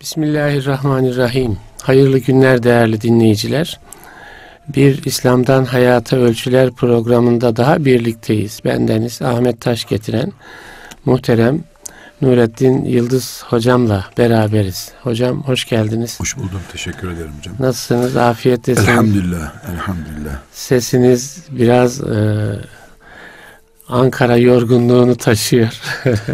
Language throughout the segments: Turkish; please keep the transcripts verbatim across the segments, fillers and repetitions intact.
Bismillahirrahmanirrahim. Hayırlı günler değerli dinleyiciler. Bir İslam'dan Hayata Ölçüler programında daha birlikteyiz. Bendeniz Ahmet Taş getiren muhterem Nurettin Yıldız hocamla beraberiz. Hocam hoş geldiniz. Hoş buldum. Teşekkür ederim hocam. Nasılsınız? Afiyettesiniz. Elhamdülillah. Elhamdülillah. Sesiniz biraz e, Ankara yorgunluğunu taşıyor.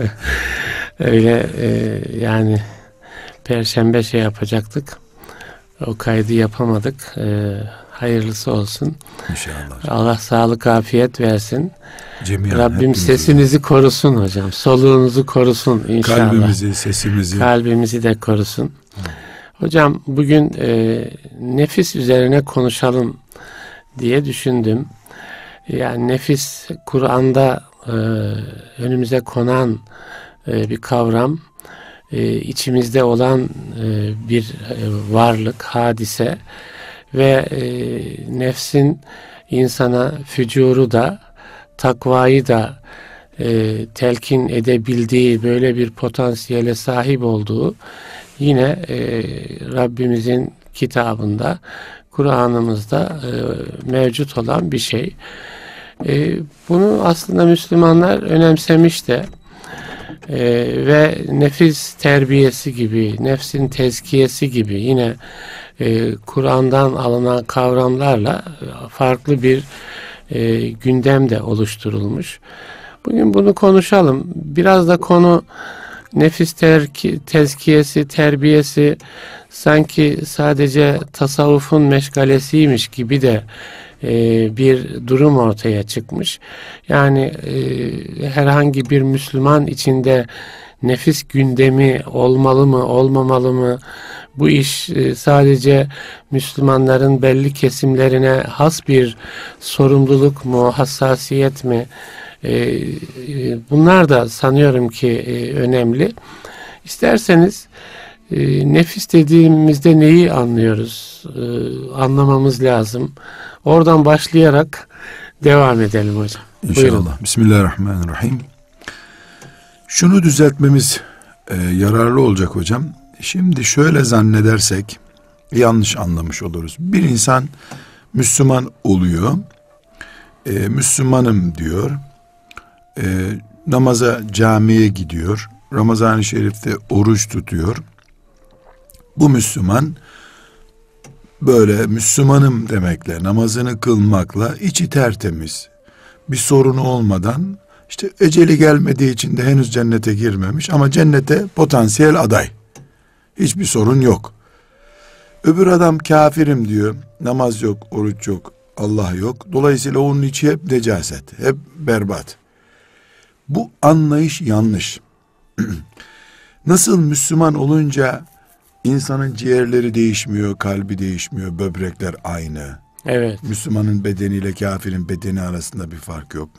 Öyle e, yani Perşembe şey yapacaktık. O kaydı yapamadık. Ee, hayırlısı olsun. İnşallah. Allah sağlık, afiyet versin. Cemiyen, Rabbim sesinizi korusun hocam. Soluğunuzu korusun inşallah. Kalbimizi, sesimizi. Kalbimizi de korusun. Hı. Hocam bugün e, nefis üzerine konuşalım diye düşündüm. Yani nefis Kur'an'da e, önümüze konan e, bir kavram. Ee, içimizde olan e, bir e, varlık, hadise ve e, nefsin insana fücuru da takvayı da e, telkin edebildiği böyle bir potansiyele sahip olduğu yine e, Rabbimizin kitabında, Kur'an'ımızda e, mevcut olan bir şey. E, bunu aslında Müslümanlar önemsemiş de Ee, ve nefis terbiyesi gibi, nefsin tezkiyesi gibi yine e, Kur'an'dan alınan kavramlarla farklı bir e, gündem de oluşturulmuş. Bugün bunu konuşalım. Biraz da konu nefis terki, tezkiyesi, terbiyesi sanki sadece tasavvufun meşgalesiymiş gibi de Ee, bir durum ortaya çıkmış. Yani e, herhangi bir Müslüman içinde nefis gündemi olmalı mı, olmamalı mı? Bu iş e, sadece Müslümanların belli kesimlerine has bir sorumluluk mu, hassasiyet mi? E, e, bunlar da sanıyorum ki e, önemli. İsterseniz e, nefis dediğimizde neyi anlıyoruz? E, anlamamız lazım. Oradan başlayarak devam edelim hocam. İnşallah. Buyurun. Bismillahirrahmanirrahim. Şunu düzeltmemiz e, yararlı olacak hocam. Şimdi şöyle zannedersek yanlış anlamış oluruz. Bir insan Müslüman oluyor. E, Müslümanım diyor. E, namaza, camiye gidiyor. Ramazan-ı Şerif'te oruç tutuyor. Bu Müslüman böyle Müslümanım demekle, namazını kılmakla içi tertemiz, bir sorunu olmadan, işte eceli gelmediği için de henüz cennete girmemiş ama cennete potansiyel aday. Hiçbir sorun yok. Öbür adam kafirim diyor, namaz yok, oruç yok, Allah yok. Dolayısıyla onun içi hep necaset, hep berbat. Bu anlayış yanlış. Nasıl Müslüman olunca İnsanın ciğerleri değişmiyor, kalbi değişmiyor, böbrekler aynı. Evet. Müslümanın bedeniyle kafirin bedeni arasında bir fark yok.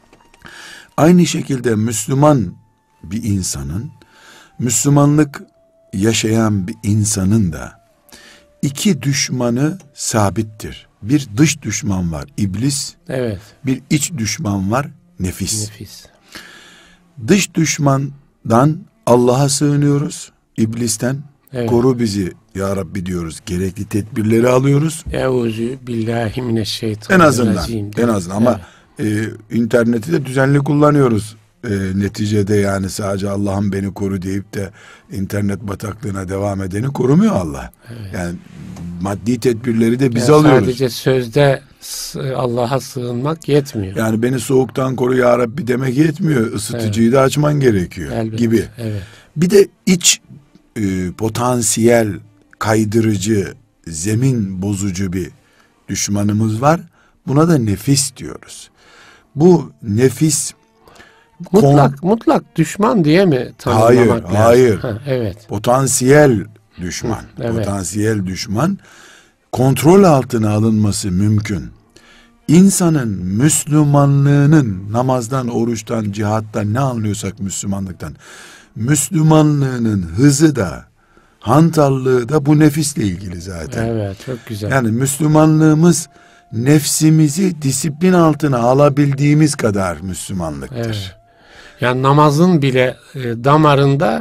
Aynı şekilde Müslüman bir insanın, Müslümanlık yaşayan bir insanın da iki düşmanı sabittir. Bir dış düşman var, iblis. Evet. Bir iç düşman var, nefis. Nefis. Dış düşmandan Allah'a sığınıyoruz, iblisten. Evet. Koru bizi ya Rabbi diyoruz. Gerekli tedbirleri alıyoruz. Euzu billahi mineşşeytanirracim. En azından. En azından ama evet. e, interneti de düzenli kullanıyoruz. E, neticede yani sadece Allah'ım beni koru deyip de internet bataklığına devam edeni korumuyor Allah. Evet. Yani maddi tedbirleri de biz yani alıyoruz. Sadece sözde Allah'a sığınmak yetmiyor. Yani beni soğuktan koru ya Rabbi demek yetmiyor. Isıtıcıyı evet. da açman gerekiyor. Elbette. Gibi. Evet. Bir de iç E, potansiyel kaydırıcı, zemin bozucu bir düşmanımız var. Buna da nefis diyoruz. Bu nefis mutlak kon... mutlak düşman diye mi tanımlamak hayır, lazım? Hayır. Ha, evet. Potansiyel düşman. Hı, evet. Potansiyel düşman kontrol altına alınması mümkün. İnsanın Müslümanlığının namazdan, oruçtan, cihattan ne anlıyorsak Müslümanlıktan Müslümanlığının hızı da hantallığı da bu nefisle ilgili zaten. Evet, çok güzel. Yani Müslümanlığımız nefsimizi disiplin altına alabildiğimiz kadar Müslümanlıktır. Evet. Yani namazın bile e, damarında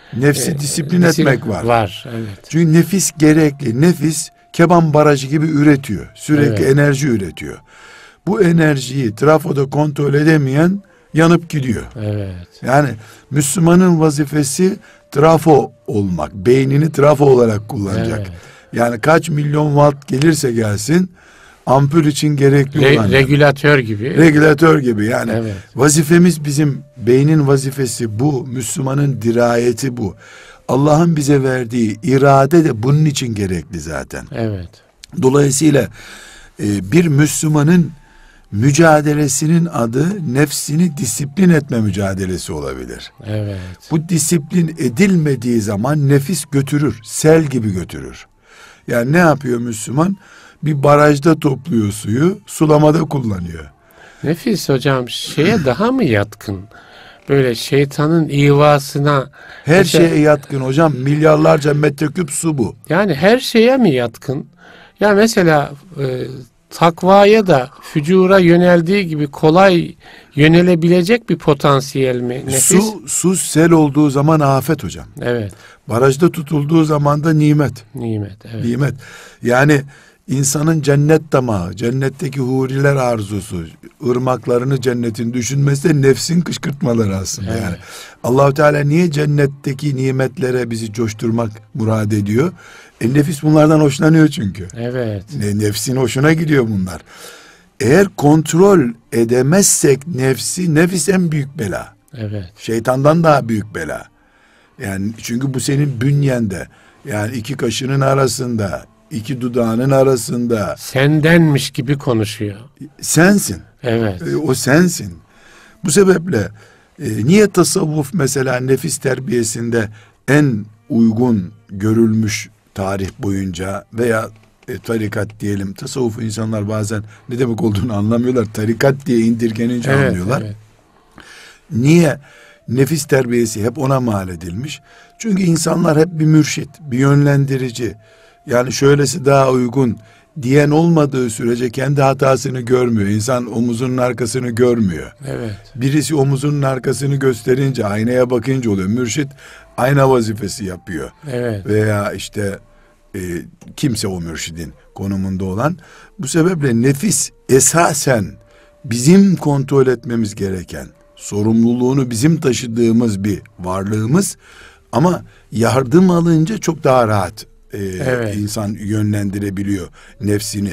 Nefsi e, disiplin disiplin etmek var. Var, evet. Çünkü nefis gerekli. Nefis keban barajı gibi üretiyor. Sürekli Evet. enerji üretiyor. Bu enerjiyi trafoda kontrol edemeyen yanıp gidiyor. Evet. Yani Müslümanın vazifesi trafo olmak. Beynini trafo olarak kullanacak. Evet. Yani kaç milyon watt gelirse gelsin ampul için gerekli Re- olan. regülatör gibi. Regülatör gibi yani. Evet. Vazifemiz, bizim beynin vazifesi bu. Müslümanın dirayeti bu. Allah'ın bize verdiği irade de bunun için gerekli zaten. Evet. Dolayısıyla e, bir Müslümanın mücadelesinin adı nefsini disiplin etme mücadelesi olabilir. Evet. Bu disiplin edilmediği zaman nefis götürür, sel gibi götürür. Yani ne yapıyor Müslüman? Bir barajda topluyor suyu, sulamada kullanıyor. Nefis hocam şeye daha mı yatkın? Böyle şeytanın ivasına. Her mesela, şeye yatkın hocam, milyarlarca metreküp su bu. yani her şeye mi yatkın? Ya mesela e, takvaya da fücura yöneldiği gibi kolay yönelebilecek bir potansiyel mi nefis? Su, su sel olduğu zaman afet hocam. Evet. Barajda tutulduğu zaman da nimet. Nimet. Evet. Nimet. Yani insanın cennet damağı, cennetteki huriler arzusu, ırmaklarını cennetin düşünmesi de nefsin kışkırtmaları aslında. Evet. Yani Allah-u Teala niye cennetteki nimetlere bizi coşturmak murad ediyor? E nefis bunlardan hoşlanıyor çünkü. Evet. Ne, nefsin hoşuna gidiyor bunlar. Eğer kontrol edemezsek nefsi, nefis en büyük bela. Evet. Şeytandan daha büyük bela. Yani çünkü bu senin bünyende. Yani iki kaşının arasında, iki dudağının arasında. Sendenmiş gibi konuşuyor. Sensin. Evet. E, o sensin. Bu sebeple e, niye tasavvuf mesela nefis terbiyesinde en uygun görülmüş tarih boyunca veya e, tarikat diyelim. Tasavvufu insanlar bazen ne demek olduğunu anlamıyorlar. Tarikat diye indirgenince Evet, anlıyorlar. evet. Niye nefis terbiyesi hep ona mal edilmiş? Çünkü insanlar hep bir mürşit, bir yönlendirici. Yani şöylesi daha uygun diyen olmadığı sürece kendi hatasını görmüyor. İnsan omuzunun arkasını görmüyor. Evet. Birisi omuzunun arkasını gösterince, aynaya bakınca oluyor. Mürşit ayna vazifesi yapıyor. Evet. Veya işte e, kimse o mürşidin konumunda olan. Bu sebeple nefis esasen bizim kontrol etmemiz gereken, sorumluluğunu bizim taşıdığımız bir varlığımız, ama yardım alınca çok daha rahat e, Evet. insan yönlendirebiliyor nefsini.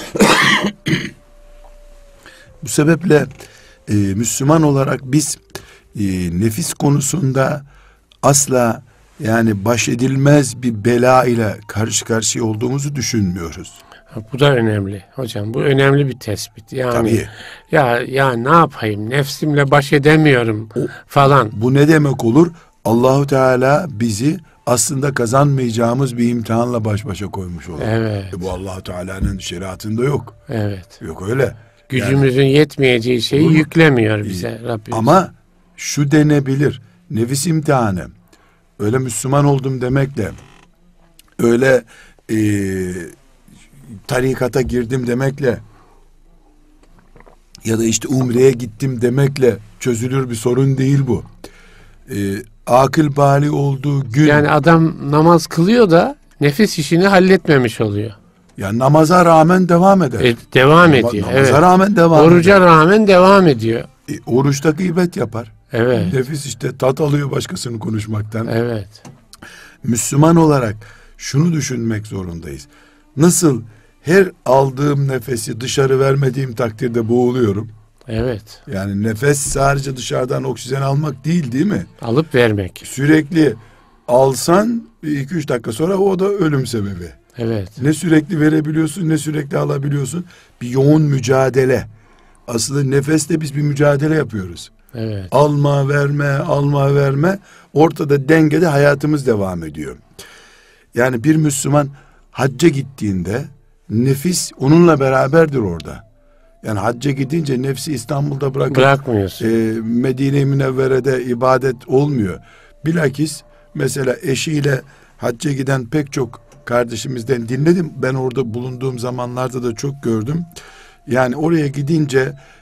Bu sebeple e, Müslüman olarak biz e, nefis konusunda asla yani baş edilmez bir bela ile karşı karşıya olduğumuzu düşünmüyoruz. Bu da önemli hocam. Bu önemli bir tespit. Yani Tabii. ya ya ne yapayım? Nefsimle baş edemiyorum falan. Bu ne demek olur? Allahu Teala bizi aslında kazanmayacağımız bir imtihanla baş başa koymuş olur. Evet. E bu Allahu Teala'nın şeriatında yok. Evet. Yok öyle. Gücümüzün yetmeyeceği şeyi Olur mu? yüklemiyor bize Rabbimiz. Ama şu denebilir. Nefis imtihanı. Öyle Müslüman oldum demekle, öyle e, tarikata girdim demekle ya da işte umreye gittim demekle çözülür bir sorun değil bu. E, akıl bali olduğu gün, yani adam namaz kılıyor da nefis işini halletmemiş oluyor. ya namaza rağmen devam eder. E, devam Nama- ediyor. Namaza Evet. rağmen devam Oruca eder. rağmen devam ediyor. E, oruçta gıybet yapar. Evet. Nefis işte tat alıyor başkasını konuşmaktan. Evet. Müslüman olarak şunu düşünmek zorundayız. Nasıl her aldığım nefesi dışarı vermediğim takdirde boğuluyorum. Evet. Yani nefes sadece dışarıdan oksijen almak değil, değil mi? Alıp vermek. Sürekli alsan iki üç dakika sonra o da ölüm sebebi. Evet. Ne sürekli verebiliyorsun ne sürekli alabiliyorsun. Bir yoğun mücadele. Aslında nefeste biz bir mücadele yapıyoruz. Evet. Alma verme alma verme, ortada dengede hayatımız devam ediyor. Yani bir Müslüman hacca gittiğinde nefis onunla beraberdir orada. Yani hacca gidince nefsi İstanbul'da bırakıp Bırakmıyorsun. e, Medine-i Münevvere'de ibadet olmuyor. Bilakis mesela eşiyle hacca giden pek çok kardeşimizden dinledim. Ben orada bulunduğum zamanlarda da çok gördüm. Yani oraya gidince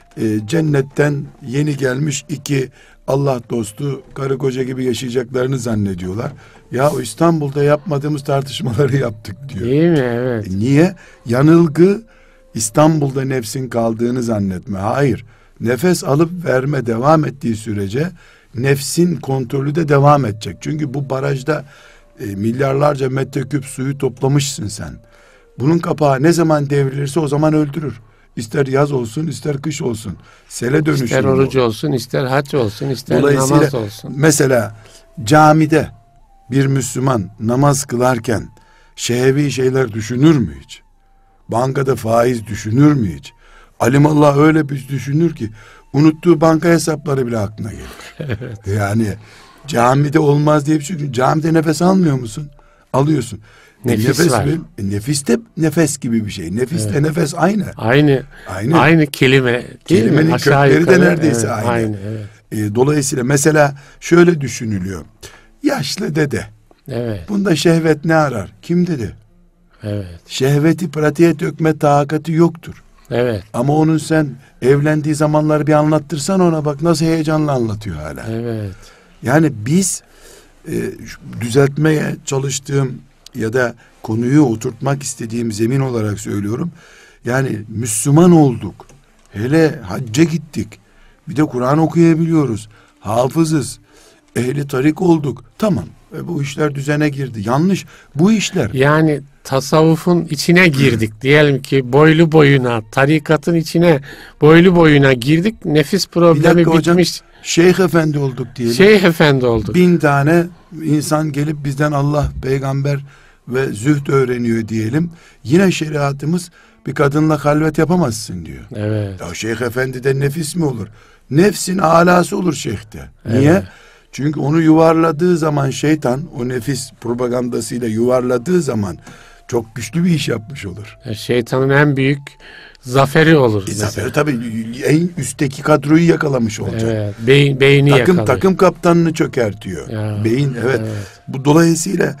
e, cennetten yeni gelmiş iki Allah dostu karı koca gibi yaşayacaklarını zannediyorlar. Ya o İstanbul'da yapmadığımız tartışmaları yaptık diyor. Değil mi? Evet. E, niye? Yanılgı İstanbul'da nefsin kaldığını zannetme. Hayır. Nefes alıp verme devam ettiği sürece nefsin kontrolü de devam edecek. Çünkü bu barajda e, milyarlarca metreküp suyu toplamışsın sen. Bunun kapağı ne zaman devrilirse o zaman öldürür. İster yaz olsun, ister kış olsun. Sele dönüşür. İster orucu olsun, ister hac olsun, ister namaz olsun. Mesela camide bir Müslüman namaz kılarken şehvi şeyler düşünür mü hiç? Bankada faiz düşünür mü hiç? Alimallah öyle bir düşünür ki unuttuğu banka hesapları bile aklına gelir. Evet. Yani camide olmaz diye bir şey. Çünkü camide nefes almıyor musun? Alıyorsun. Nefis e nefes var. mi? E nefis de nefes gibi bir şey. Nefisle evet. nefes aynı. Aynı. Aynı. Aynı kelime. Değil Kelimenin mi? Aşağı kökleri yukarı, de neredeyse evet, aynı. aynı evet. E, dolayısıyla mesela şöyle düşünülüyor. Yaşlı dede. Evet. Bunda şehvet ne arar? Kim dedi? Evet. Şehveti pratiğe dökme takati yoktur. Evet. Ama onun sen evlendiği zamanları bir anlattırsan ona bak nasıl heyecanla anlatıyor hala. Evet. Yani biz e, düzeltmeye çalıştığım ya da konuyu oturtmak istediğim zemin olarak söylüyorum. Yani Müslüman olduk. Hele hacca gittik. Bir de Kur'an okuyabiliyoruz. Hafızız. Ehli tarik olduk. Tamam. E, bu işler düzene girdi. Yanlış. Bu işler. Yani tasavvufun içine girdik. Diyelim ki boylu boyuna, tarikatın içine boylu boyuna girdik. Nefis problemi bitmiş. Hocam, Şeyh Efendi olduk diyelim. Şeyh Efendi olduk. Bin tane insan gelip bizden Allah, peygamber ve zühd öğreniyor diyelim. Yine şeriatımız bir kadınla halvet yapamazsın diyor. Evet. Ya Şeyh Efendi'de nefis mi olur? Nefsin alası olur şeyhte. Niye? Evet. Çünkü onu yuvarladığı zaman şeytan, o nefis propagandasıyla yuvarladığı zaman çok güçlü bir iş yapmış olur. Şeytanın en büyük zaferi olur. E, zaferi tabii en üstteki kadroyu yakalamış olacak. Evet. Beyin, beyni takım yakalıyor. takım kaptanını çökertiyor. Ya, Beyin evet. evet. Bu dolayısıyla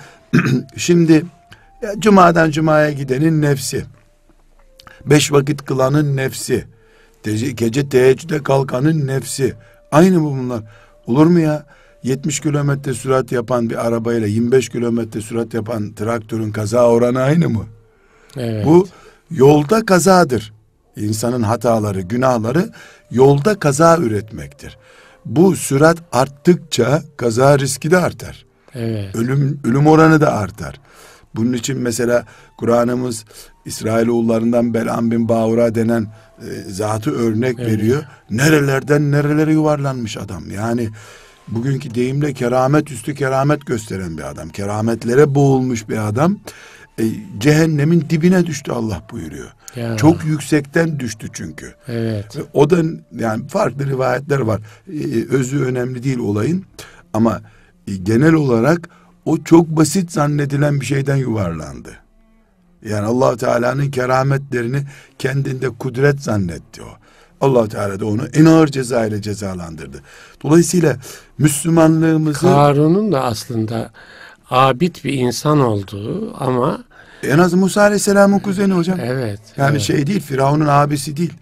şimdi ya, cumadan cumaya gidenin nefsi, beş vakit kılanın nefsi, te- gece teheccüde kalkanın nefsi, aynı bu bunlar. Olur mu ya? yetmiş kilometre sürat yapan bir arabayla yirmi beş kilometre sürat yapan traktörün kaza oranı aynı mı? Evet. Bu yolda kazadır. İnsanın hataları, günahları yolda kaza üretmektir. Bu sürat arttıkça kaza riski de artar. Evet. Ölüm ölüm oranı da artar. Bunun için mesela Kur'an'ımız İsrailoğullarından Belam bin Bağura denen e, zatı örnek evet. veriyor. Nerelerden nerelere yuvarlanmış adam. Yani bugünkü deyimle keramet üstü keramet gösteren bir adam. Kerametlere boğulmuş bir adam. E, cehennemin dibine düştü Allah buyuruyor. Ya. Çok yüksekten düştü çünkü. Evet. E, o da yani farklı rivayetler var. E, özü önemli değil olayın. Ama e, genel olarak o çok basit zannedilen bir şeyden yuvarlandı. Yani Allah Teala'nın kerametlerini kendinde kudret zannetti o. Allah Teala da onu en ağır ceza ile cezalandırdı. Dolayısıyla Müslümanlığımızı Karun'un da aslında abid bir insan olduğu ama en az Musa Aleyhisselam'ın kuzeni hocam. evet. Yani evet. şey değil, Firavun'un abisi değil.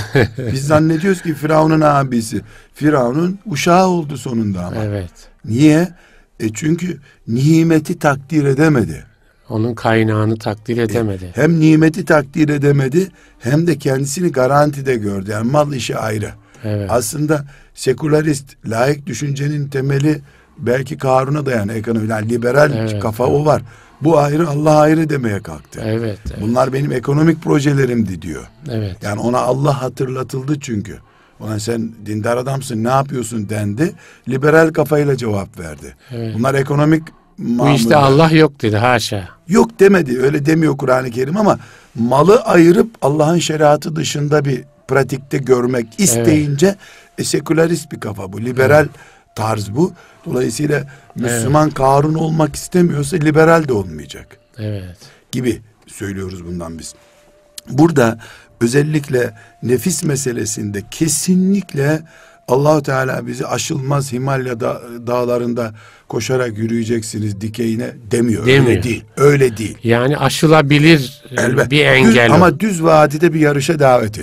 Biz zannediyoruz ki Firavun'un abisi. Firavun'un uşağı oldu sonunda ama. Evet. Niye? E çünkü nimeti takdir edemedi. Onun kaynağını takdir edemedi. E, hem nimeti takdir edemedi hem de kendisini garantide gördü. Yani mal işi ayrı. Evet. Aslında sekülerist, laik düşüncenin temeli belki Karun'a dayan ekonomi. Yani liberal evet, kafa evet. o var. Bu ayrı, Allah ayrı demeye kalktı. Evet, evet. Bunlar benim ekonomik projelerimdi diyor. Evet. Yani ona Allah hatırlatıldı çünkü. Ona sen dindar adamsın ne yapıyorsun dendi. Liberal kafayla cevap verdi. Evet. Bunlar ekonomik bu işte Allah yok dedi, haşa. Yok demedi, öyle demiyor Kur'an-ı Kerim ama malı ayırıp Allah'ın şeriatı dışında bir pratikte görmek isteyince evet. e, sekülerist bir kafa bu. Liberal evet. tarz bu. Dolayısıyla Müslüman evet. Karun olmak istemiyorsa liberal de olmayacak. Evet. Gibi söylüyoruz bundan biz. Burada özellikle nefis meselesinde kesinlikle Allah-u Teala bizi aşılmaz Himalya da, dağlarında koşarak yürüyeceksiniz dikeyine demiyor. demiyor. Öyle değil. Öyle değil. Yani aşılabilir Elbette. bir engel. Düz, ama düz vadide bir yarışa davet ediyor.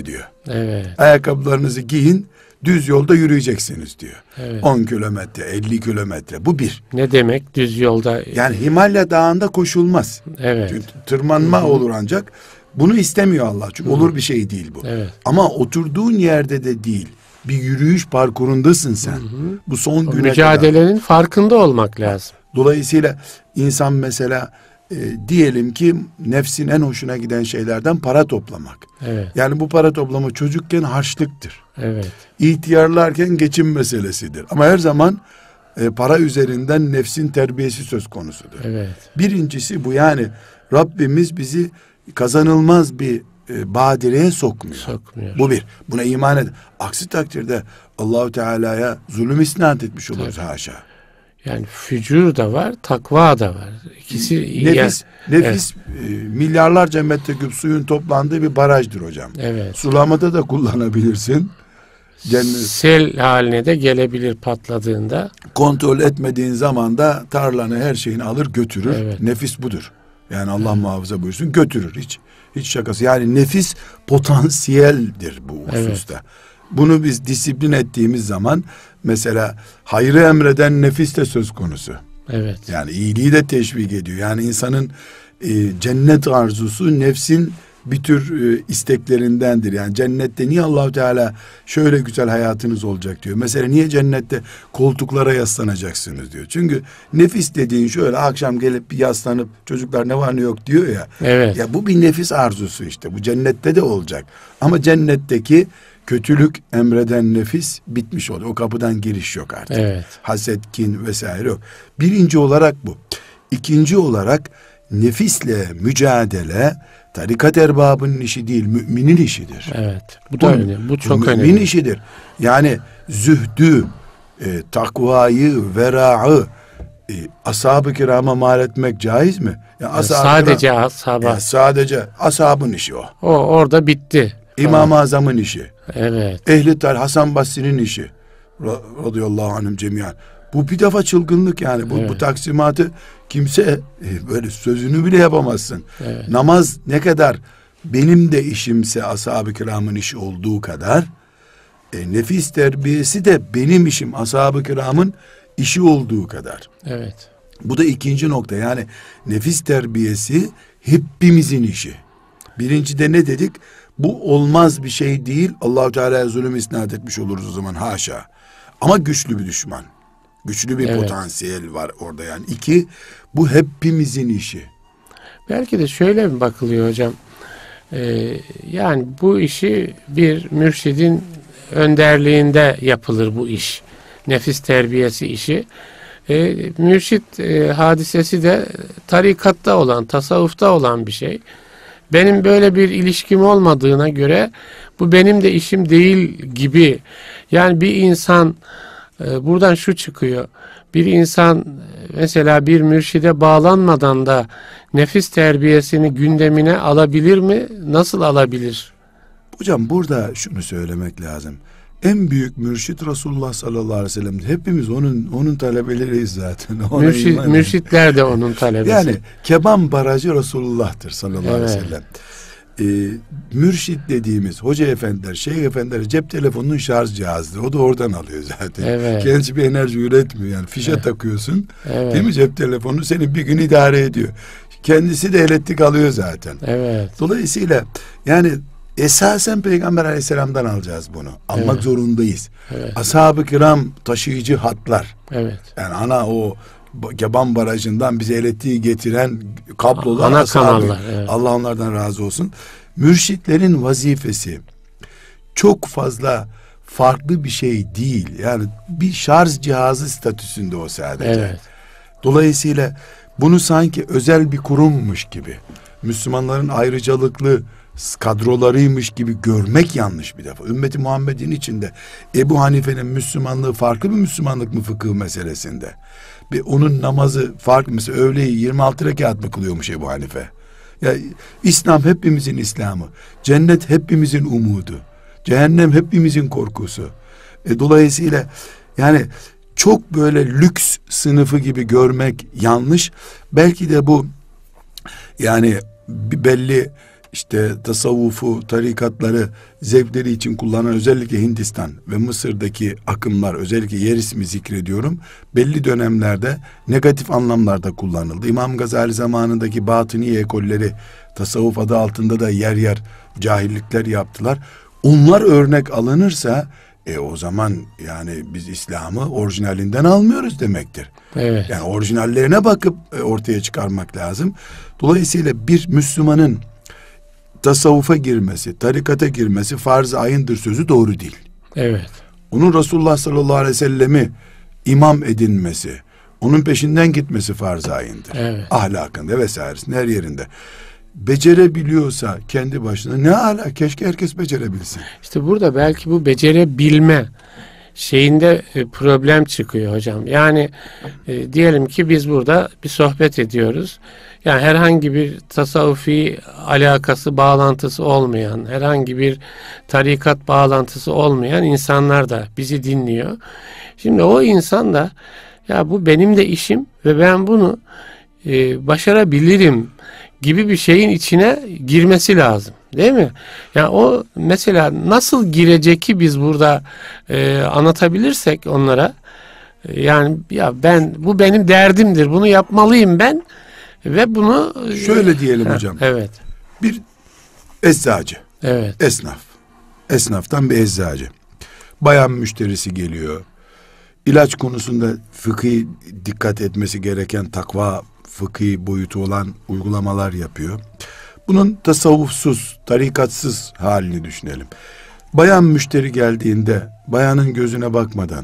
Evet. Ayakkabılarınızı giyin, düz yolda yürüyeceksiniz diyor. Evet. on kilometre, elli kilometre. Bu bir. Ne demek düz yolda? Yani Himalaya Dağı'nda koşulmaz. Evet. Çünkü tırmanma Hı hı. olur ancak. Bunu istemiyor Allah. Çünkü Hı hı. olur bir şey değil bu. Evet. Ama oturduğun yerde de değil. Bir yürüyüş parkurundasın sen. Hı hı. Bu son O güne mücadelenin kadar. farkında olmak lazım. Dolayısıyla insan mesela e, diyelim ki nefsin en hoşuna giden şeylerden para toplamak. Evet. Yani bu para toplama çocukken harçlıktır. Evet. İhtiyarlarken geçim meselesidir. Ama her zaman e, para üzerinden nefsin terbiyesi söz konusudur. Evet. Birincisi bu, yani Rabbimiz bizi kazanılmaz bir e, badireye sokmuyor. Sokmuyor. Bu bir. Buna iman ed. Aksi takdirde Allahu Teala'ya zulüm isnat etmiş oluruz, Tabii. haşa. Yani fücur da var, takva da var. İkisi Nefis, yani, nefis e, milyarlarca metreküp suyun toplandığı bir barajdır hocam. evet. Sulamada da kullanabilirsin. Cennet. Sel haline de gelebilir patladığında. Kontrol etmediğin zaman da tarlanı, her şeyini alır götürür. Evet. Nefis budur. Yani Allah muhafaza buyursun, götürür. Hiç hiç şakası. Yani nefis potansiyeldir bu hususta. Evet. Bunu biz disiplin ettiğimiz zaman, mesela hayrı emreden nefis de söz konusu. Evet. Yani iyiliği de teşvik ediyor. Yani insanın e, cennet arzusu nefsin bir tür e, isteklerindendir. Yani cennette niye Allah-u Teala şöyle güzel hayatınız olacak diyor. Mesela niye cennette koltuklara yaslanacaksınız diyor. Çünkü nefis dediğin şöyle akşam gelip bir yaslanıp çocuklar ne var ne yok diyor ya. Evet. Ya bu bir nefis arzusu işte. Bu cennette de olacak. Ama cennetteki kötülük emreden nefis bitmiş oluyor. O kapıdan giriş yok artık. Evet. Haset, kin vesaire yok. Birinci olarak bu. İkinci olarak nefisle mücadele tarikat erbabının işi değil, müminin işidir. Evet. Bu da Bu, önemli. Bu çok mümin önemli. Mümin işidir. Yani zühdü, e, takvayı, vera'ı e, ashab-ı kirama mal etmek caiz mi? Yani ashab-ı sadece kiram, ashaba. yani sadece ashabın işi o. O orada bitti. İmam-ı Azam'ın işi. Evet. Ehli Tal Hasan Basri'nin işi. Radıyallahu anhüm cemiyan. Bu bir defa çılgınlık yani. Bu, Evet. bu taksimatı kimse e, böyle sözünü bile yapamazsın. Evet. Namaz ne kadar benim de işimse ashab-ı kiramın işi olduğu kadar e, nefis terbiyesi de benim işim, ashab-ı kiramın işi olduğu kadar. Evet. Bu da ikinci nokta. Yani nefis terbiyesi hepimizin işi. Birincide ne dedik? Bu olmaz bir şey değil. Allah-u Teala'ya zulüm isnat etmiş oluruz o zaman, haşa. Ama güçlü bir düşman. Güçlü bir Evet. potansiyel var orada yani. İki, bu hepimizin işi. Belki de şöyle mi bakılıyor hocam? Ee, yani bu işi bir mürşidin önderliğinde yapılır bu iş. Nefis terbiyesi işi. Ee, mürşit e, hadisesi de tarikatta olan, tasavvufta olan bir şey. Benim böyle bir ilişkim olmadığına göre bu benim de işim değil gibi. Yani bir insan e, buradan şu çıkıyor. Bir insan mesela bir mürşide bağlanmadan da nefis terbiyesini gündemine alabilir mi? Nasıl alabilir? Hocam burada şunu söylemek lazım. En büyük mürşit Resulullah sallallahu aleyhi ve sellem. Hepimiz onun onun talebeleriyiz zaten. Ona Mürşit, mürşitler de onun talebesi. Yani keban barajı Resulullah'tır sallallahu Evet. aleyhi ve sellem. Ee, mürşit dediğimiz hoca efendiler, şeyh efendiler cep telefonunun şarj cihazıdır. O da oradan alıyor zaten. Evet. Kendisi bir enerji üretmiyor yani. Fişe Evet. takıyorsun. Evet. Değil mi? Cep telefonu seni bir gün idare ediyor. Kendisi de elektrik alıyor zaten. Evet. Dolayısıyla yani esasen Peygamber aleyhisselamdan alacağız bunu. Almak Evet. zorundayız. Evet. Ashab-ı kiram taşıyıcı hatlar. Evet. Yani ana o Keban Barajı'ndan bize elektriği getiren kablolar, Ana ashab-ı- kanallar, evet. Allah onlardan razı olsun. Mürşitlerin vazifesi çok fazla farklı bir şey değil. Yani bir şarj cihazı statüsünde o sadece. Evet. Dolayısıyla bunu sanki özel bir kurummuş gibi, Müslümanların ayrıcalıklı kadrolarıymış gibi görmek yanlış bir defa. Ümmeti Muhammed'in içinde Ebu Hanife'nin Müslümanlığı farklı bir Müslümanlık mı fıkıh meselesinde? Bir onun namazı farklı. Mesela öğleyi yirmi altı rekat mı kılıyormuş Ebu Hanife? Ya İslam hepimizin İslam'ı. Cennet hepimizin umudu. Cehennem hepimizin korkusu. E, dolayısıyla yani çok böyle lüks sınıfı gibi görmek yanlış. Belki de bu yani belli işte tasavvufu, tarikatları zevkleri için kullanan özellikle Hindistan ve Mısır'daki akımlar, özellikle yer ismi zikrediyorum, belli dönemlerde negatif anlamlarda kullanıldı. İmam Gazali zamanındaki batıni ekolleri tasavvuf adı altında da yer yer cahillikler yaptılar. Onlar örnek alınırsa e o zaman yani biz İslam'ı orijinalinden almıyoruz demektir. Evet. Yani orijinallerine bakıp e, ortaya çıkarmak lazım. Dolayısıyla bir Müslümanın tasavvufa girmesi, tarikata girmesi farz-ı ayındır sözü doğru değil. Evet. Onun Resulullah sallallahu aleyhi ve sellemi imam edinmesi, onun peşinden gitmesi farz-ı ayındır. Evet. Ahlakında vesairesinde her yerinde. Becerebiliyorsa kendi başına ne ala, keşke herkes becerebilsin. İşte burada belki bu becerebilme şeyinde e, problem çıkıyor hocam. Yani e, diyelim ki biz burada bir sohbet ediyoruz. Yani herhangi bir tasavvufi alakası, bağlantısı olmayan, herhangi bir tarikat bağlantısı olmayan insanlar da bizi dinliyor. Şimdi o insan da ya bu benim de işim ve ben bunu e, başarabilirim gibi bir şeyin içine girmesi lazım. Değil mi? Yani o mesela nasıl girecek ki biz burada e, anlatabilirsek onlara e, yani ya ben bu benim derdimdir. Bunu yapmalıyım ben ve bunu şöyle diyelim ha, hocam. Evet. Bir eczacı. Evet. Esnaf. Esnaftan bir eczacı. Bayan müşterisi geliyor. İlaç konusunda fıkhi dikkat etmesi gereken takva fıkhi boyutu olan uygulamalar yapıyor. Bunun tasavvufsuz, tarikatsız halini düşünelim. Bayan müşteri geldiğinde bayanın gözüne bakmadan,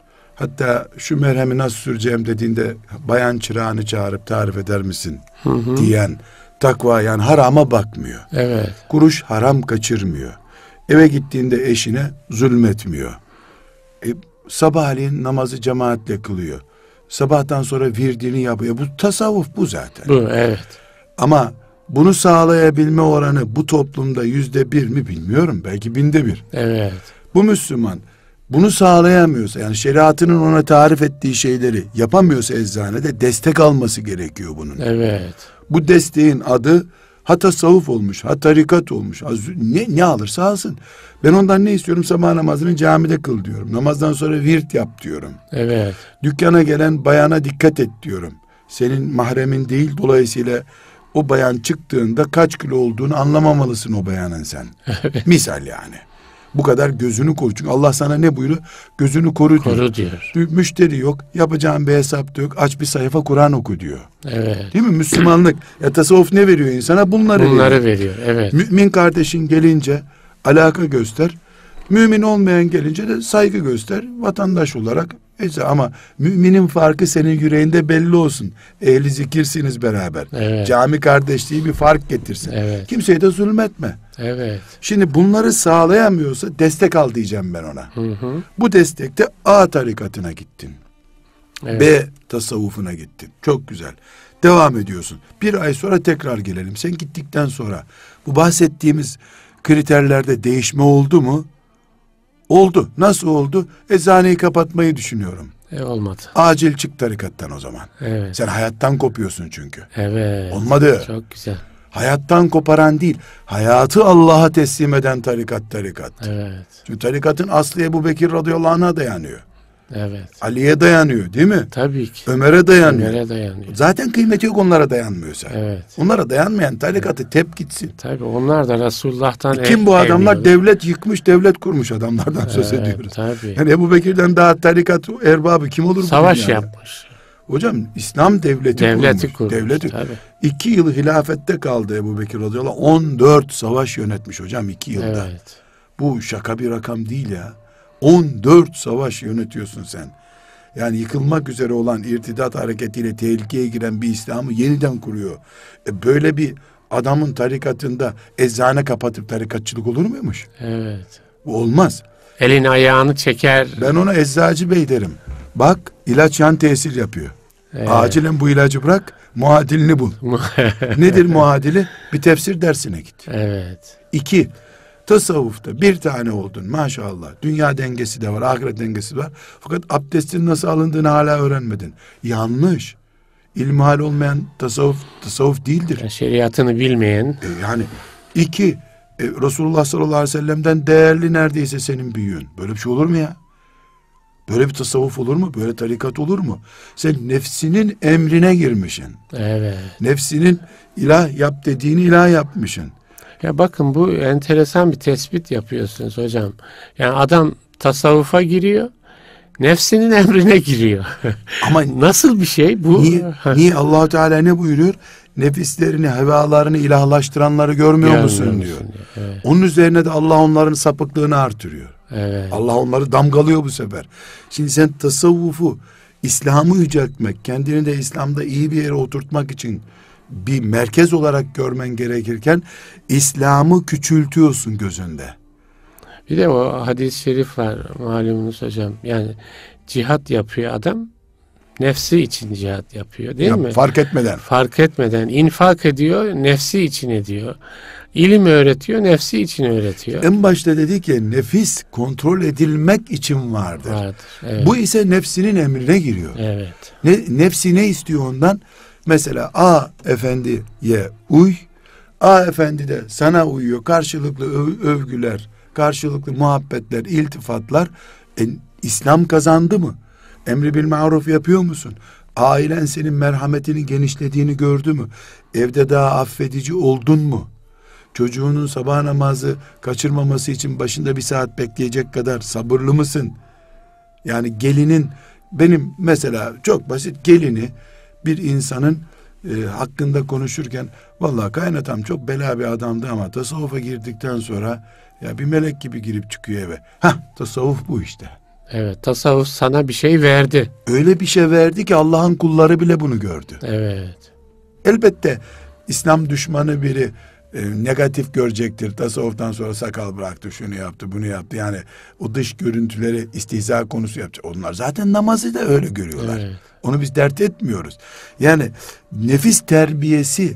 hatta şu merhemi nasıl süreceğim dediğinde bayan çırağını çağırıp tarif eder misin Hı hı. diyen takva, yani harama bakmıyor. Evet. Kuruş haram kaçırmıyor. Eve gittiğinde eşine zulmetmiyor. E, sabahleyin namazı cemaatle kılıyor. Sabahtan sonra virdini yapıyor. Bu tasavvuf bu zaten. Bu evet. Ama bunu sağlayabilme oranı bu toplumda yüzde bir mi bilmiyorum. Belki binde bir. Evet. Bu Müslüman bunu sağlayamıyorsa, yani şeriatının ona tarif ettiği şeyleri yapamıyorsa eczanede destek alması gerekiyor bunun. Evet. Bu desteğin adı ha tasavvuf olmuş, ha tarikat olmuş. Ha, ne, ne alırsa alsın. Ben ondan ne istiyorum? Sabah namazını camide kıl diyorum. Namazdan sonra virt yap diyorum. Evet. Dükkana gelen bayana dikkat et diyorum. Senin mahremin değil, dolayısıyla o bayan çıktığında kaç kilo olduğunu anlamamalısın o bayanın sen. Misal yani. Bu kadar gözünü koru. Çünkü Allah sana ne buyuruyor? Gözünü koru diyor. Koru diyor. Müşteri yok. Yapacağın bir hesap da yok. Aç bir sayfa Kur'an oku diyor. Evet. Değil mi? Müslümanlık. Ya tasavvuf ne veriyor insana? Bunları, Bunları veriyor. veriyor. Evet. Mümin kardeşin gelince alaka göster. Mümin olmayan gelince de saygı göster. Vatandaş olarak. Ama müminin farkı senin yüreğinde belli olsun. Ehli zikirsiniz beraber. Evet. Cami kardeşliği bir fark getirsin. Evet. Kimseye de zulmetme. Evet. Şimdi bunları sağlayamıyorsa destek al diyeceğim ben ona. Hı hı. Bu destekte A tarikatına gittin. Evet. B tasavvufuna gittin. Çok güzel. Devam ediyorsun. Bir ay sonra tekrar gelelim. Sen gittikten sonra bu bahsettiğimiz kriterlerde değişme oldu mu? Oldu. Nasıl oldu? Eczaneyi kapatmayı düşünüyorum. E, olmadı. Acil çık tarikattan o zaman. Evet. Sen hayattan kopuyorsun çünkü. Evet. Olmadı. Çok güzel. Hayattan koparan değil, hayatı Allah'a teslim eden tarikat tarikat. Evet. Çünkü tarikatın aslı Ebu Bekir radıyallahu anh'a dayanıyor. Evet. Ali'ye dayanıyor değil mi? Tabii ki. Ömer'e dayanıyor. Ömer'e dayanıyor. Zaten kıymeti yok onlara dayanmıyorsa. Evet. Onlara dayanmayan tarikatı tep gitsin. Tabii onlar da Resulullah'tan E kim ev- bu adamlar? evliyorlar. Devlet yıkmış, devlet kurmuş adamlardan söz Evet, ediyoruz. tabii. Yani Ebu Bekir'den daha tarikat erbabı kim olur bu Savaş dünyada? yapmış. Hocam İslam devleti, Devleti kurmuş. kurmuş. Devleti. Tabii. İki yıl hilafette kaldı Ebu Bekir radıyallahu anh. on dört savaş yönetmiş hocam iki yılda. Evet. Bu şaka bir rakam değil ya. on dört savaş yönetiyorsun sen. Yani yıkılmak üzere olan irtidat hareketiyle tehlikeye giren bir İslam'ı yeniden kuruyor. E böyle bir adamın tarikatında eczane kapatıp tarikatçılık olur muymuş? Evet. Bu olmaz. Elini ayağını çeker. Ben ona eczacı bey derim. Bak ilaç yan tesir yapıyor. Evet. Acilen bu ilacı bırak, muadilini bul. Nedir muadili? Bir tefsir dersine git. Evet. İki, tasavvufta bir tane oldun maşallah. Dünya dengesi de var, ahiret dengesi de var. Fakat abdestin nasıl alındığını hala öğrenmedin. Yanlış. İlmihal olmayan tasavvuf, tasavvuf değildir. Yani şeriatını bilmeyen. E yani İki, e, Resulullah sallallahu aleyhi ve sellem'den değerli neredeyse senin büyüğün. Böyle bir şey olur mu ya? Böyle bir tasavvuf olur mu? Böyle tarikat olur mu? Sen nefsinin emrine girmişsin. Evet. Nefsinin ilah yap dediğini ilah yapmışsın. Ya bakın, bu enteresan bir tespit yapıyorsunuz hocam. Yani adam tasavvufa giriyor, nefsinin emrine giriyor. Ama nasıl bir şey bu? Niye, niye Allah Teala ne buyuruyor? Nefislerini, hevalarını ilahlaştıranları görmüyor musun diyor. diyor. Evet. Onun üzerine de Allah onların sapıklığını artırıyor. Evet. Allah onları damgalıyor bu sefer. Şimdi sen tasavvufu, İslam'ı yüceltmek, kendini de İslam'da iyi bir yere oturtmak için bir merkez olarak görmen gerekirken İslam'ı küçültüyorsun gözünde. Bir de o hadis-i şerif var malumunuz hocam. Yani cihat yapıyor adam, nefsi için cihat yapıyor, değil Ya, mi? fark etmeden. Fark etmeden infak ediyor, nefsi için ediyor. İlim öğretiyor, nefsi için öğretiyor. En başta dedik ya, nefis kontrol edilmek için vardır. Vardır. Evet. Bu ise nefsinin emrine giriyor. Evet. Ne, nefsi ne istiyor ondan? Mesela A efendiye uy, A efendi de sana uyuyor. Karşılıklı öv- övgüler, karşılıklı muhabbetler, iltifatlar. E, İslam kazandı mı? Emri bil maruf yapıyor musun? Ailen senin merhametinin genişlediğini gördü mü? Evde daha affedici oldun mu? Çocuğunun sabah namazı kaçırmaması için başında bir saat bekleyecek kadar sabırlı mısın? Yani gelinin, benim mesela çok basit, gelini bir insanın e, hakkında konuşurken, vallahi kaynatam çok bela bir adamdı ama tasavvufa girdikten sonra ya bir melek gibi girip çıkıyor eve. Hah, tasavvuf bu işte. Evet, tasavvuf sana bir şey verdi. Öyle bir şey verdi ki Allah'ın kulları bile bunu gördü. Evet. Elbette İslam düşmanı biri e, negatif görecektir. Tasavvuftan sonra sakal bıraktı, şunu yaptı, bunu yaptı. Yani o dış görüntüleri istihza konusu yapacak. Onlar zaten namazı da öyle görüyorlar. Evet. Onu biz dert etmiyoruz. Yani nefis terbiyesi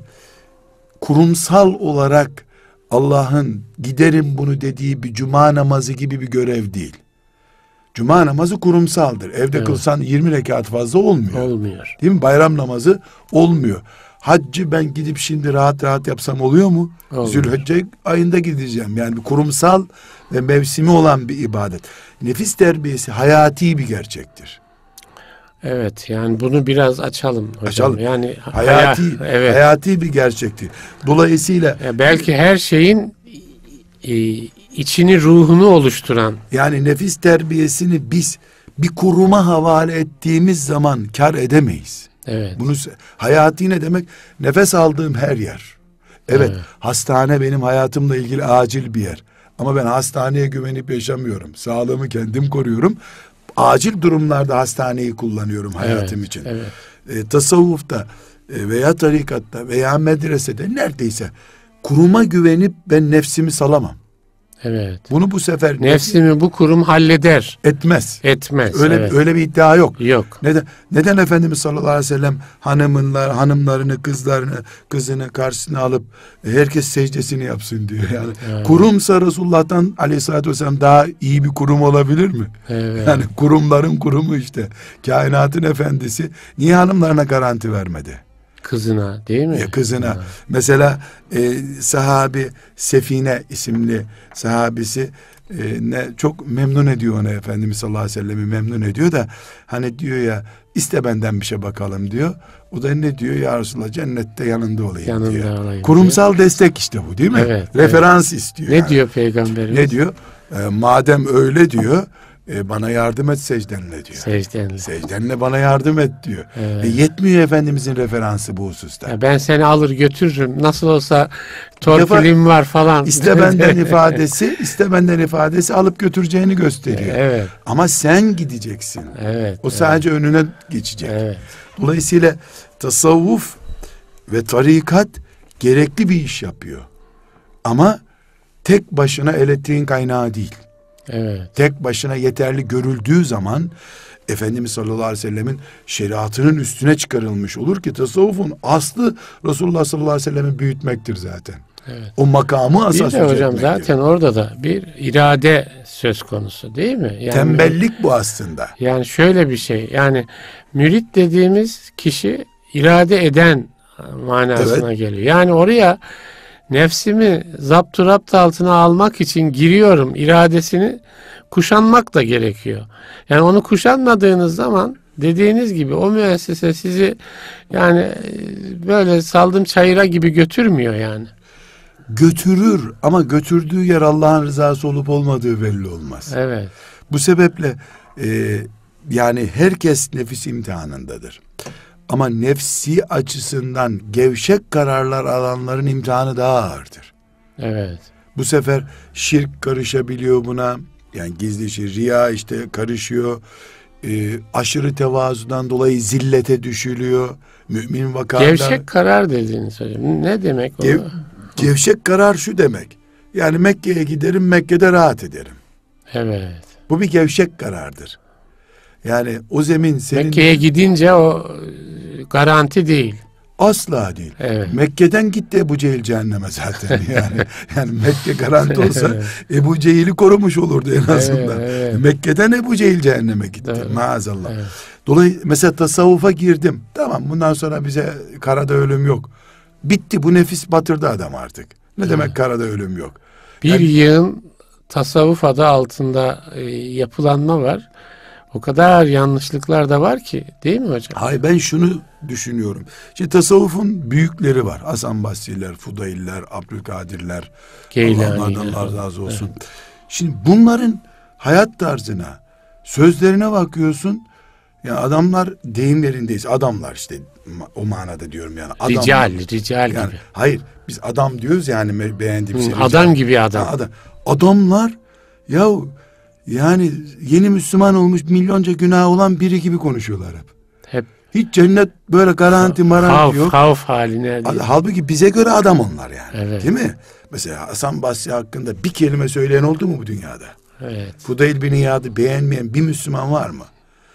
kurumsal olarak Allah'ın giderim bunu dediği bir cuma namazı gibi bir görev değil. Cuma namazı kurumsaldır. Evde Evet. kılsan yirmi rekat fazla olmuyor. Olmuyor. Değil mi? Bayram namazı olmuyor. Haccı ben gidip şimdi rahat rahat yapsam oluyor mu? Olmuyor. Zülhicce ayında gideceğim. Yani bir kurumsal ve mevsimi olan bir ibadet. Nefis terbiyesi hayati bir gerçektir. Evet, yani bunu biraz açalım hocam. Açalım. Yani Hayati, haya- evet. hayati bir gerçektir. Dolayısıyla Ya belki her şeyin e, içini, ruhunu oluşturan. yani nefis terbiyesini biz bir kuruma havale ettiğimiz zaman kar edemeyiz. Evet. Bunu hayati ne demek? Nefes aldığım her yer. Evet, Evet. hastane benim hayatımla ilgili acil bir yer. Ama ben hastaneye güvenip yaşamıyorum. Sağlığımı kendim koruyorum. Acil durumlarda hastaneyi kullanıyorum hayatım Evet, için. evet. E, tasavvufta e, veya tarikatta veya medresede neredeyse kuruma güvenip ben nefsimi salamam. Evet. Bunu bu sefer Nefsimi bu kurum halleder. etmez. Etmez. Öyle evet. öyle bir iddia yok. Yok. Neden neden Efendimiz sallallahu aleyhi ve sellem hanımınlar hanımlarını, kızlarını, kızını karşısına alıp e, herkes secdesini yapsın diyor. Yani Evet. kurumsa Resulullah'tan aleyhissalatü vesselam daha iyi bir kurum olabilir mi? Evet. Yani kurumların kurumu işte. Kainatın efendisi niye hanımlarına garanti vermedi? Kızına, değil mi? Ya kızına. Evet. Mesela e, sahabi Sefine isimli sahabisi e, ne çok memnun ediyor onu, Efendimiz sallallahu aleyhi ve sellem'i memnun ediyor da hani diyor ya, iste benden bir şey bakalım diyor. O da ne diyor? Ya Resulallah, cennette yanında olayım Yanında diyor. olayım Kurumsal diyor. Destek işte bu, değil mi? Evet, Referans istiyor. Ne yani. diyor Peygamberimiz? Ne diyor? E, madem öyle diyor, e, bana yardım et secdenle diyor. Secdenle. Secdenle bana yardım et diyor. Evet. E, yetmiyor Efendimizin referansı bu hususta. Ya ben seni alır götürürüm. Nasıl olsa torpilim var falan. İste benden ifadesi, iste benden ifadesi alıp götüreceğini gösteriyor. Evet. Ama sen gideceksin. Evet. O sadece önüne geçecek. Evet. Dolayısıyla tasavvuf ve tarikat gerekli bir iş yapıyor. Ama tek başına elektriğin kaynağı değil. Evet. Tek başına yeterli görüldüğü zaman Efendimiz sallallahu aleyhi ve sellemin şeriatının üstüne çıkarılmış olur ki tasavvufun aslı Resulullah sallallahu aleyhi ve sellem'i büyütmektir zaten. Evet. O makamı Bir asas de hocam yüceltmektir. zaten orada da bir irade söz konusu, değil mi? Yani, Tembellik bu aslında. Yani şöyle bir şey. Yani mürit dediğimiz kişi irade eden manasına Evet. geliyor. Yani oraya nefsimi zapturapt altına almak için giriyorum iradesini kuşanmak da gerekiyor. Yani onu kuşanmadığınız zaman dediğiniz gibi o müessese sizi yani böyle saldım çayıra gibi götürmüyor yani. Götürür ama götürdüğü yer Allah'ın rızası olup olmadığı belli olmaz. Evet. Bu sebeple e, yani herkes nefis imtihanındadır. Ama nefsi açısından gevşek kararlar alanların imtihanı daha ağırdır. Evet. Bu sefer şirk karışabiliyor buna. Yani gizli şirk, riya işte karışıyor. E, aşırı tevazudan dolayı zillete düşülüyor. Mümin vakarda. Gevşek karar dediğiniz hocam. Ne demek o? Gev, gevşek karar şu demek. Yani Mekke'ye giderim, Mekke'de rahat ederim. Evet. Bu bir gevşek karardır. Yani o zemin senin... Mekke'ye gidince o garanti değil. Asla değil. Evet. Mekke'den gitti Ebu Cehil cehenneme zaten yani. Yani Mekke garanti olsa Ebu Cehil'i korumuş olurdu en azından. Evet, evet. Mekke'den Ebu Cehil cehenneme gitti. Evet. Maazallah. Evet. Dolayısıyla mesela tasavvufa girdim. Tamam, bundan sonra bize karada ölüm yok. Bitti, bu nefis batırdı adam artık. Ne Evet. demek karada ölüm yok? Bir Yani, yığın tasavvuf adı altında e, yapılanma var. O kadar yanlışlıklar da var ki, değil mi hocam? hayır, ben şunu düşünüyorum. Şimdi tasavvufun büyükleri var. Hasan Basri'ler, Fudayiller, Abdülkadirler. Geylani. Allah'ın Allah razı olsun. Evet. Şimdi bunların hayat tarzına, sözlerine bakıyorsun. Yani adamlar deyimlerindeyiz. Adamlar işte o manada diyorum yani. Adam, rical, rical yani, gibi. hayır, biz adam diyoruz yani beğendiğimiz. Hı, adam gibi adam. Ha, adam. Adamlar ya yani yeni Müslüman olmuş, milyonca günah olan biri gibi konuşuyorlar hep. Hep hiç cennet böyle garanti maranti havf, yok. havf haline. Halbuki bize göre adam onlar yani. Evet. Değil mi? Mesela Hasan Basri hakkında bir kelime söyleyen oldu mu bu dünyada? Evet. Fudayl bin İyad'ı beğenmeyen bir Müslüman var mı?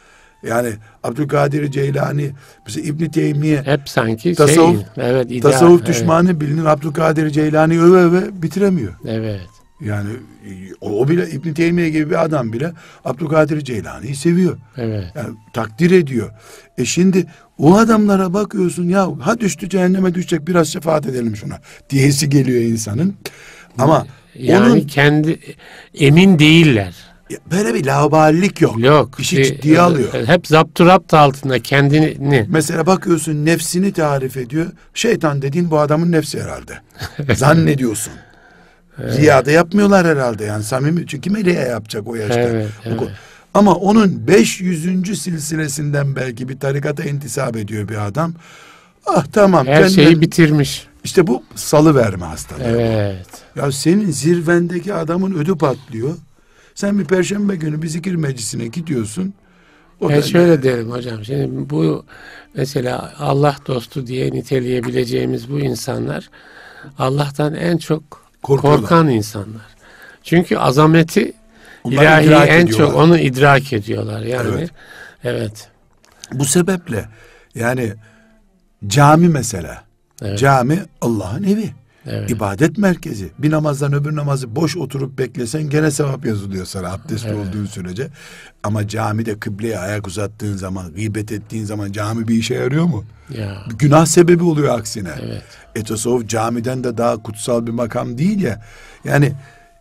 Yani Abdülkadir Ceylani, mesela İbn Teymiye hep sanki tasavvuf, şey, evet, ideal, tasavvuf evet. düşmanı bilinen Abdülkadir Ceylani öve öve bitiremiyor. Evet. Yani o, o bile İbn Teymiye gibi bir adam bile Abdülkadir Ceylani'yi seviyor. Evet. Yani takdir ediyor. E şimdi o adamlara bakıyorsun, ya ha düştü cehenneme düşecek, biraz şefaat edelim şuna diyesi geliyor insanın. Ama yani onun kendi emin değiller. böyle bir laubalilik yok. Yok. İşi Bir- ciddiye alıyor. Hep zapturapt altında kendini. Mesela bakıyorsun nefsini tarif ediyor. Şeytan dediğin bu adamın nefsi herhalde. Zannediyorsun. Evet. Riyada yapmıyorlar herhalde yani samimi. Çünkü kim riya yapacak o yaşta? Evet, O- evet. Ama onun beş yüzüncü silsilesinden belki bir tarikata intisap ediyor bir adam. Ah tamam. Her cennet- şeyi bitirmiş. İşte bu salıverme hastalığı. Evet. Ya senin zirvendeki adamın ödü patlıyor. Sen bir perşembe günü bir zikir meclisine gidiyorsun. O Ben da- şöyle derim hocam. Şimdi bu mesela Allah dostu diye niteleyebileceğimiz bu insanlar Allah'tan en çok Korkuyorlar. korkan insanlar. Çünkü azameti Onlar ilahi idrak en ediyorlar. çok onu idrak ediyorlar. Yani Evet. evet. Bu sebeple yani cami mesela. Evet. Cami Allah'ın evi. Evet. İbadet merkezi. Bir namazdan öbür namazı boş oturup beklesen gene sevap yazılıyor sana abdestli Evet. olduğun sürece. Ama camide kıbleye ayak uzattığın zaman, gıybet ettiğin zaman cami bir işe yarıyor mu? Ya. Günah sebebi oluyor aksine. Evet. E tasavvuf camiden de daha kutsal bir makam değil ya. Yani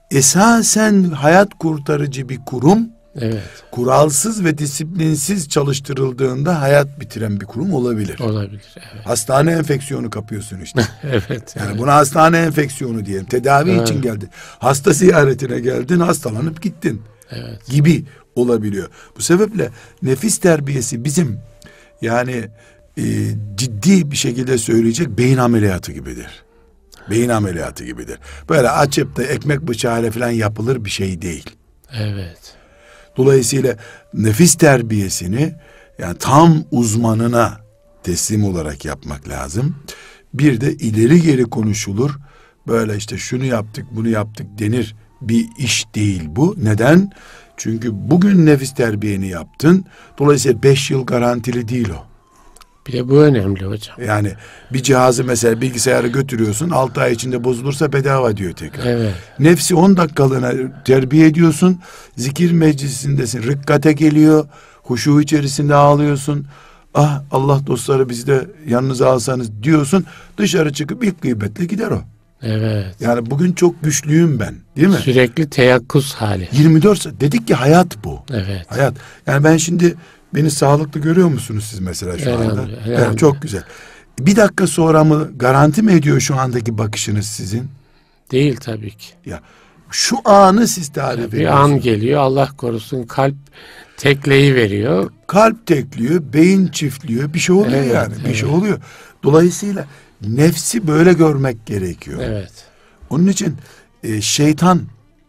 esasen hayat kurtarıcı bir kurum, Evet. kuralsız ve disiplinsiz çalıştırıldığında hayat bitiren bir kurum olabilir. Olabilir. Evet. Hastane enfeksiyonu kapıyorsun işte. Evet. Yani evet. buna hastane enfeksiyonu diyelim. Tedavi Evet. için geldin. Hasta ziyaretine geldin, hastalanıp gittin. Evet. Gibi olabiliyor. Bu sebeple nefis terbiyesi bizim yani e, ciddi bir şekilde söyleyecek beyin ameliyatı gibidir. Beyin ameliyatı gibidir. Böyle açıp da ekmek bıçağıyla falan yapılır bir şey değil. Evet. Dolayısıyla nefis terbiyesini yani tam uzmanına teslim olarak yapmak lazım. Bir de ileri geri konuşulur. Böyle işte şunu yaptık, bunu yaptık denir bir iş değil bu. Neden? Çünkü bugün nefis terbiyeni yaptın. Dolayısıyla beş yıl garantili değil o. Bir de bu önemli hocam. Yani bir cihazı mesela bilgisayarı götürüyorsun, altı ay içinde bozulursa bedava diyor tekrar. Evet. Nefsi on dakikalığına terbiye ediyorsun. Zikir meclisindesin. Rikkate geliyor. Huşu içerisinde ağlıyorsun. Ah Allah dostları bizi de yanınıza alsanız diyorsun. Dışarı çıkıp ilk gıybetle gider o. Evet. Yani bugün çok güçlüyüm ben, değil mi? Sürekli teyakkuz hali. yirmi dört saat dedik ki hayat bu. Evet. Hayat. Yani ben şimdi beni sağlıklı görüyor musunuz siz mesela şu anda? Elhamdülillah, Evet, elhamdülillah. çok güzel. Bir dakika sonra mı garanti mi ediyor şu andaki bakışınız sizin? Değil tabii ki. Ya şu anı siz tarif Bir ediyorsunuz. an geliyor, Allah korusun, kalp tekleyi veriyor. Kalp tekliyor, beyin çiftliyor, bir şey oluyor Evet, yani. Bir evet. şey oluyor. Dolayısıyla nefsi böyle görmek gerekiyor. Evet. Onun için e, şeytan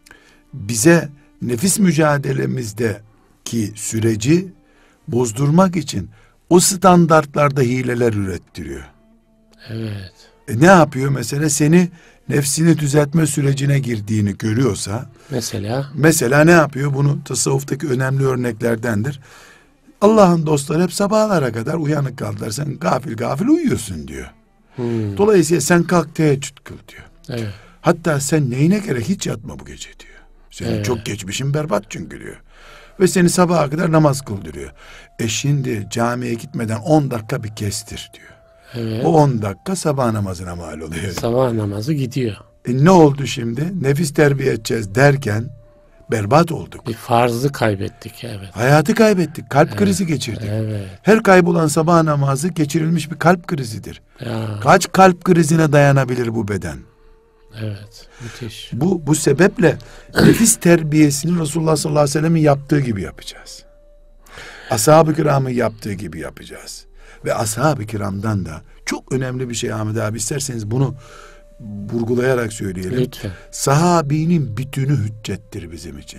bize nefis mücadelemizdeki süreci bozdurmak için o standartlarda hileler ürettiriyor. Evet. E, ne yapıyor mesela? Seni nefsini düzeltme sürecine girdiğini görüyorsa, Mesela mesela ne yapıyor? Bunu tasavvuftaki önemli örneklerdendir. Allah'ın dostları hep sabahlara kadar uyanık kaldılar. Sen gafil gafil uyuyorsun diyor. hmm, Dolayısıyla sen kalk teheccüd kıl diyor. evet. Hatta sen neyine gerek hiç yatma bu gece diyor. Senin Evet. çok geçmişin berbat çünkü diyor. Ve seni sabaha kadar namaz kıldırıyor. E şimdi camiye gitmeden on dakika bir kestir diyor. Evet. O on dakika sabah namazına mal oluyor. Sabah namazı gidiyor. E ne oldu şimdi? Nefis terbiye edeceğiz derken berbat olduk. Bir farzı kaybettik, evet. Hayatı kaybettik. Kalp krizi geçirdik. Evet. Her kaybolan sabah namazı geçirilmiş bir kalp krizidir. Ya, Kaç kalp krizine dayanabilir bu beden? evet. Müthiş. Bu bu sebeple nefis terbiyesini Resulullah sallallahu aleyhi ve sellem'in yaptığı gibi yapacağız. Ashab-ı kiramın yaptığı gibi yapacağız. Ve ashab-ı kiramdan da çok önemli bir şey Ahmet abi, isterseniz bunu vurgulayarak söyleyelim. Lütfen. Sahabinin bütünü hüccettir bizim için.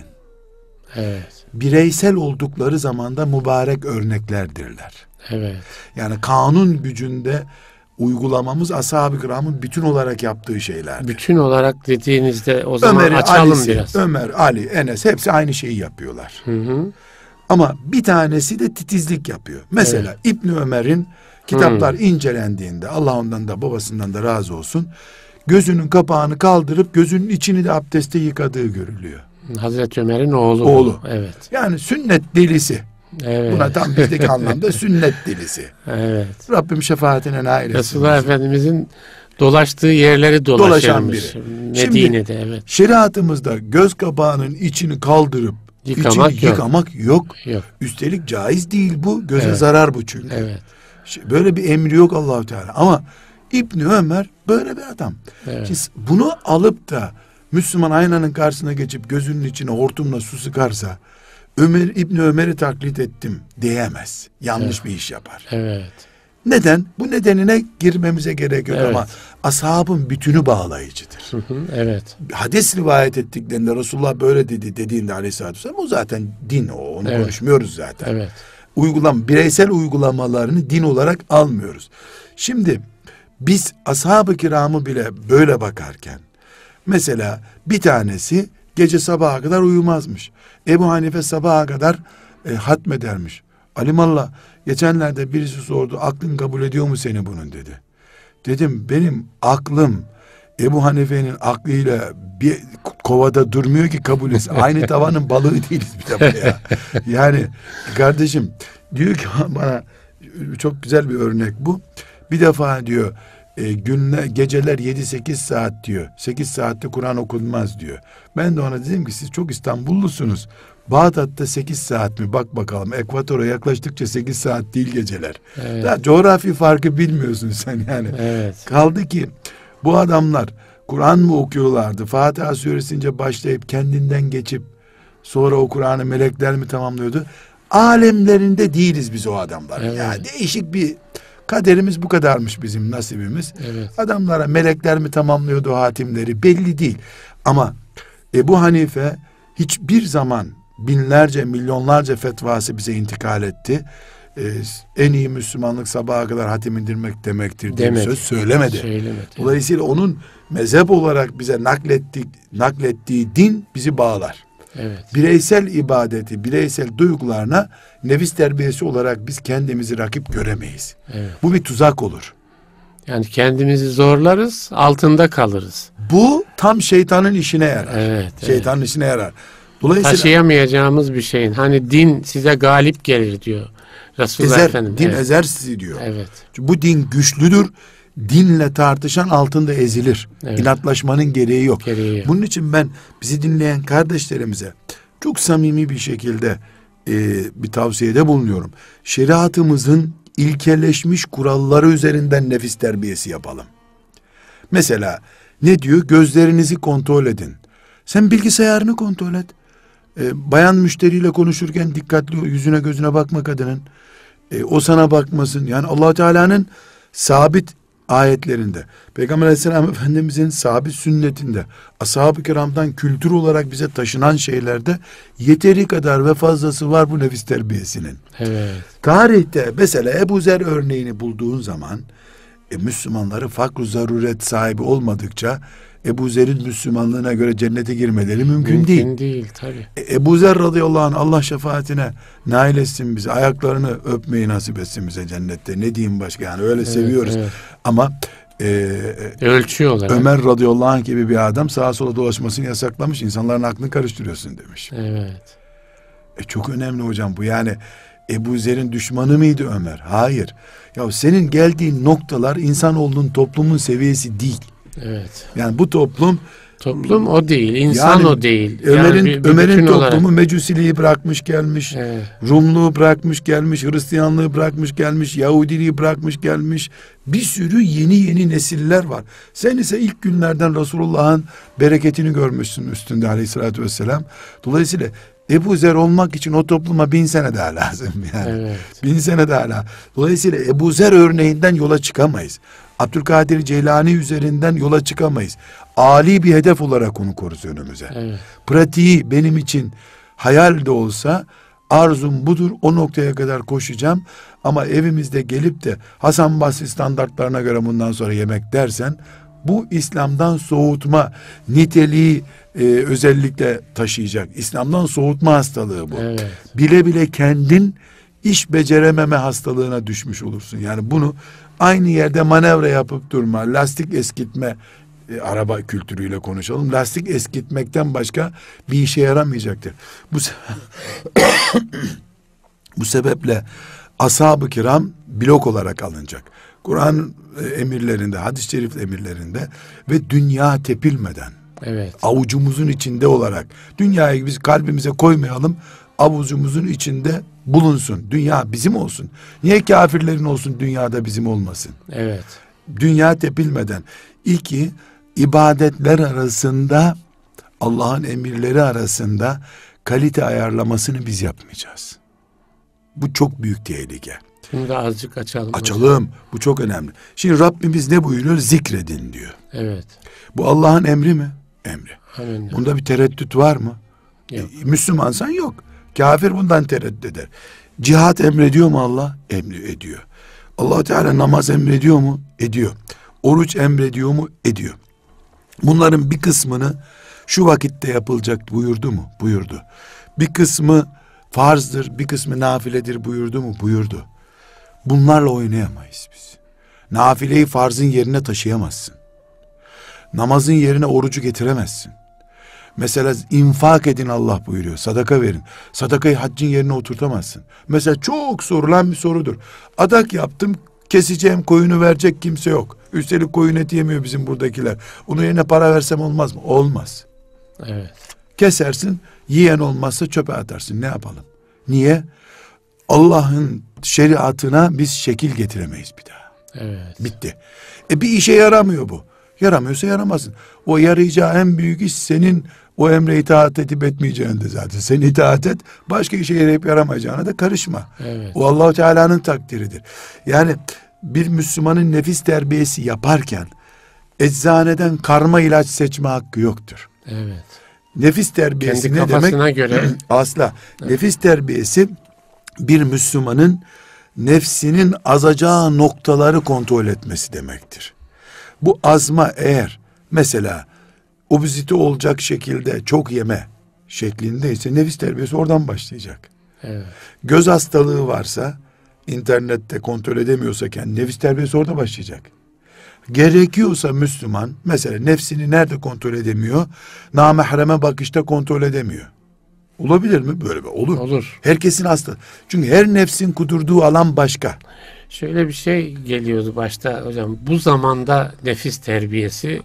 Evet. Bireysel oldukları zamanda mübarek örneklerdirler. Evet. Yani kanun gücünde uygulamamız ashab-ı kiramın bütün olarak yaptığı şeyler. Bütün olarak dediğinizde o zaman Ömer'i, açalım Ali'si, biraz. Ömer, Ali, Enes hepsi aynı şeyi yapıyorlar. Hı hı. Ama bir tanesi de titizlik yapıyor. Mesela İbni Ömer'in kitaplar incelendiğinde, Allah ondan da babasından da razı olsun, gözünün kapağını kaldırıp gözünün içini de abdeste yıkadığı görülüyor. Hazreti Ömer'in oğlu. Oğlu. Evet. Yani sünnet delisi. Evet. Buna tam bizdeki anlamda sünnet delisi. Evet. Rabbim şefaatine nail etsin. Resulullah Efendimizin dolaştığı yerleri Dolaşan dolaşırmış. biri. Medine'de, evet. Şeriatımızda göz kapağının içini kaldırıp Yıkamak içini yok. yıkamak yok. Yok. Üstelik caiz değil bu. Göze Evet. zarar bu çünkü. Evet. Şey, böyle bir emri yok Allah-u Teala. Ama İbni Ömer böyle bir adam. Evet. Şimdi bunu alıp da Müslüman aynanın karşısına geçip gözünün içine hortumla su sıkarsa, Ömer İbni Ömer'i taklit ettim diyemez. Yanlış Evet. bir iş yapar. Evet. Neden? Bu nedenine girmemize gerek yok, Evet. ama ashabın bütünü bağlayıcıdır. Hı hı. Evet. Hadis rivayet ettiklerinde Resulullah böyle dedi dediğinde aleyhissalatü vesselam, o zaten din, o onu Evet. konuşmuyoruz zaten. Evet. Uygulam bireysel uygulamalarını din olarak almıyoruz. Şimdi biz ashab-ı kiramı bile böyle bakarken, mesela bir tanesi gece sabaha kadar uyumazmış. Ebu Hanife sabaha kadar e, hatmedermiş. Alimallah, geçenlerde birisi sordu, aklın kabul ediyor mu seni bunun dedi. Dedim, benim aklım Ebu Hanife'nin aklıyla bir kovada durmuyor ki kabul etsin. Aynı tavanın balığı değiliz bir defa ya. Yani kardeşim diyor ki bana, çok güzel bir örnek bu. Bir defa diyor e, günler, geceler yedi sekiz saat diyor. sekiz saatte Kur'an okunmaz diyor. Ben de ona dedim ki siz çok İstanbullusunuz. Bağdat'ta sekiz saat mi? Bak bakalım. Ekvatora yaklaştıkça sekiz saat değil geceler. Evet. Daha coğrafi farkı bilmiyorsun sen yani. Evet. Kaldı ki bu adamlar Kur'an mı okuyorlardı? Fatiha süresince başlayıp kendinden geçip sonra o Kur'an'ı melekler mi tamamlıyordu? Alemlerinde değiliz biz o adamlar. Evet. Ya değişik bir kaderimiz, bu kadarmış bizim nasibimiz. Evet. Adamlara melekler mi tamamlıyordu hatimleri belli değil. Ama Ebu Hanife hiçbir zaman binlerce, milyonlarca fetvası bize intikal etti. Ee, en iyi Müslümanlık sabaha kadar hatim indirmek demektir diye bir Demedi. söz söylemedi. Söylemedi. Dolayısıyla onun mezhep olarak bize naklettiği, naklettiği din bizi bağlar. Evet. Bireysel ibadeti, bireysel duygularına nefis terbiyesi olarak biz kendimizi rakip göremeyiz. Evet. Bu bir tuzak olur. Yani kendimizi zorlarız, altında kalırız. Bu tam şeytanın işine yarar. Evet. Şeytanın evet. işine yarar. Dolayısıyla Taşıyamayacağımız bir şeyin. Hani din size galip gelir diyor Resulullah ezer, Efendimiz. din evet. ezer sizi diyor. Evet. Bu din güçlüdür. dinle tartışan altında ezilir. Evet. İnatlaşmanın gereği yok. Gereği yok. Bunun için ben bizi dinleyen kardeşlerimize çok samimi bir şekilde e, bir tavsiyede bulunuyorum. Şeriatımızın ilkeleşmiş kuralları üzerinden nefis terbiyesi yapalım. Mesela ne diyor? Gözlerinizi kontrol edin. Sen bilgisayarını kontrol et. E, bayan müşteriyle konuşurken dikkatli ol, yüzüne gözüne bakma kadının. E, o sana bakmasın. Yani Allah Teala'nın sabit ayetlerinde, Peygamber Aleyhisselam Efendimizin sabit sünnetinde, ashab-ı kiramdan kültür olarak bize taşınan şeylerde yeteri kadar ve fazlası var bu nefis terbiyesinin. Evet. Tarihte mesela Ebu Zer örneğini bulduğun zaman e, Müslümanları fakr-ı zaruret sahibi olmadıkça Ebu Zer'in Müslümanlığına göre cennete girmeleri mümkün, Mümkün değil. değil. değil tabii. E, Ebu Zer radıyallahu anh Allah şefaatine nail etsin bizi. Ayaklarını öpmeyi nasip etsin bize cennette. Ne diyeyim başka, yani öyle Evet, seviyoruz. evet. Ama e, Ölçü olarak. Ömer radıyallahu anh gibi bir adam sağa sola dolaşmasını yasaklamış. İnsanların aklını karıştırıyorsun demiş. Evet. E, çok önemli hocam bu. Yani Ebu Zer'in düşmanı mıydı Ömer? Hayır. Ya senin geldiğin noktalar insanoğlunun, toplumun seviyesi değil. Evet. Yani bu toplum, Toplum o değil, insan yani o değil. Ömer'in Yani bir- bir Ömer'in bütün toplumu olarak. Mecusiliği bırakmış gelmiş. Evet. Rumluğu bırakmış gelmiş, Hristiyanlığı bırakmış gelmiş, Yahudiliği bırakmış gelmiş. Bir sürü yeni yeni nesiller var. Sen ise ilk günlerden Resulullah'ın bereketini görmüşsün üstünde aleyhissalatü vesselam. Dolayısıyla Ebu Zer olmak için o topluma bin sene daha lazım yani. Evet. Bin sene daha lazım. Dolayısıyla Ebu Zer örneğinden yola çıkamayız. Abdülkadir Ceylani üzerinden yola çıkamayız. Ali bir hedef olarak onu koruz önümüze. Evet. Pratiği benim için hayal de olsa arzum budur, o noktaya kadar koşacağım. Ama evimizde gelip de Hasan Basri standartlarına göre bundan sonra yemek dersen, bu İslam'dan soğutma niteliği e, özellikle taşıyacak. İslam'dan soğutma hastalığı bu. Evet. Bile bile kendin iş becerememe hastalığına düşmüş olursun. Yani bunu aynı yerde manevra yapıp durma, lastik eskitme, e, araba kültürüyle konuşalım. Lastik eskitmekten başka bir işe yaramayacaktır. Bu se- bu sebeple ashab-ı kiram blok olarak alınacak. Kur'an e, emirlerinde, hadis-i şerif emirlerinde ve dünya tepilmeden, Evet. avucumuzun içinde olarak, dünyayı biz kalbimize koymayalım, avucumuzun içinde bulunsun. Dünya bizim olsun. Niye kafirlerin olsun, dünyada bizim olmasın? Evet. Dünya tepilmeden. İki, ibadetler arasında, Allah'ın emirleri arasında kalite ayarlamasını biz yapmayacağız. Bu çok büyük tehlike. Bunu da azıcık açalım. Açalım. Bu çok önemli. Şimdi Rabbimiz ne buyuruyor? Zikredin diyor. Evet. Bu Allah'ın emri mi? Emri. Amin. Bunda bir tereddüt var mı? Yok. E, Müslümansan yok. Kafir bundan tereddüt eder. Cihat emrediyor mu Allah? Emri ediyor. Allah Teala namaz emrediyor mu? Ediyor. Oruç emrediyor mu? Ediyor. Bunların bir kısmını şu vakitte yapılacak buyurdu mu? Buyurdu. Bir kısmı farzdır, bir kısmı nafiledir buyurdu mu? Buyurdu. Bunlarla oynayamayız biz. Nafileyi farzın yerine taşıyamazsın. Namazın yerine orucu getiremezsin. Mesela infak edin Allah buyuruyor. Sadaka verin. Sadakayı haccın yerine oturtamazsın. Mesela çok sorulan bir sorudur. Adak yaptım, keseceğim koyunu verecek kimse yok. Üstelik koyun eti yemiyor bizim buradakiler. Onun yerine para versem olmaz mı? Olmaz. Evet. Kesersin, yiyen olmazsa çöpe atarsın. Ne yapalım? Niye? Allah'ın şeriatına biz şekil getiremeyiz bir daha. Evet. Bitti. E bir işe yaramıyor bu. Yaramıyorsa yaramasın. O yarayacağı en büyük iş senin o emre itaat edip etmeyeceğinde zaten. Sen itaat et, başka işe yarayıp yaramayacağına da karışma. Evet. O Allah-u Teala'nın takdiridir. Yani bir Müslümanın nefis terbiyesi yaparken eczaneden karma ilaç seçme hakkı yoktur. Evet. Nefis terbiyesi Kendi ne kafasına demek? göre. Asla. Nefis terbiyesi bir Müslümanın nefsinin azacağı noktaları kontrol etmesi demektir. Bu azma eğer mesela obezite olacak şekilde çok yeme şeklindeyse nefis terbiyesi oradan başlayacak. Evet. Göz hastalığı varsa, internette kontrol edemiyorsa kendi, nefis terbiyesi orada başlayacak. Gerekiyorsa Müslüman mesela nefsini nerede kontrol edemiyor? Namahreme bakışta kontrol edemiyor. Olabilir mi? Böyle bir olur. Olur. Herkesin hasta. Çünkü her nefsin kudurduğu alan başka. Şöyle bir şey geliyordu başta hocam. Bu zamanda nefis terbiyesi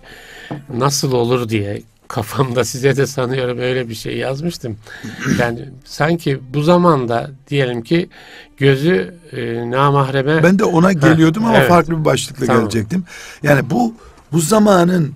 nasıl olur diye kafamda, size de sanıyorum öyle bir şey yazmıştım. Yani sanki bu zamanda diyelim ki gözü e, namahreme. Ben de ona geliyordum ha, ama evet. farklı bir başlıkla Tamam. gelecektim. Yani bu bu zamanın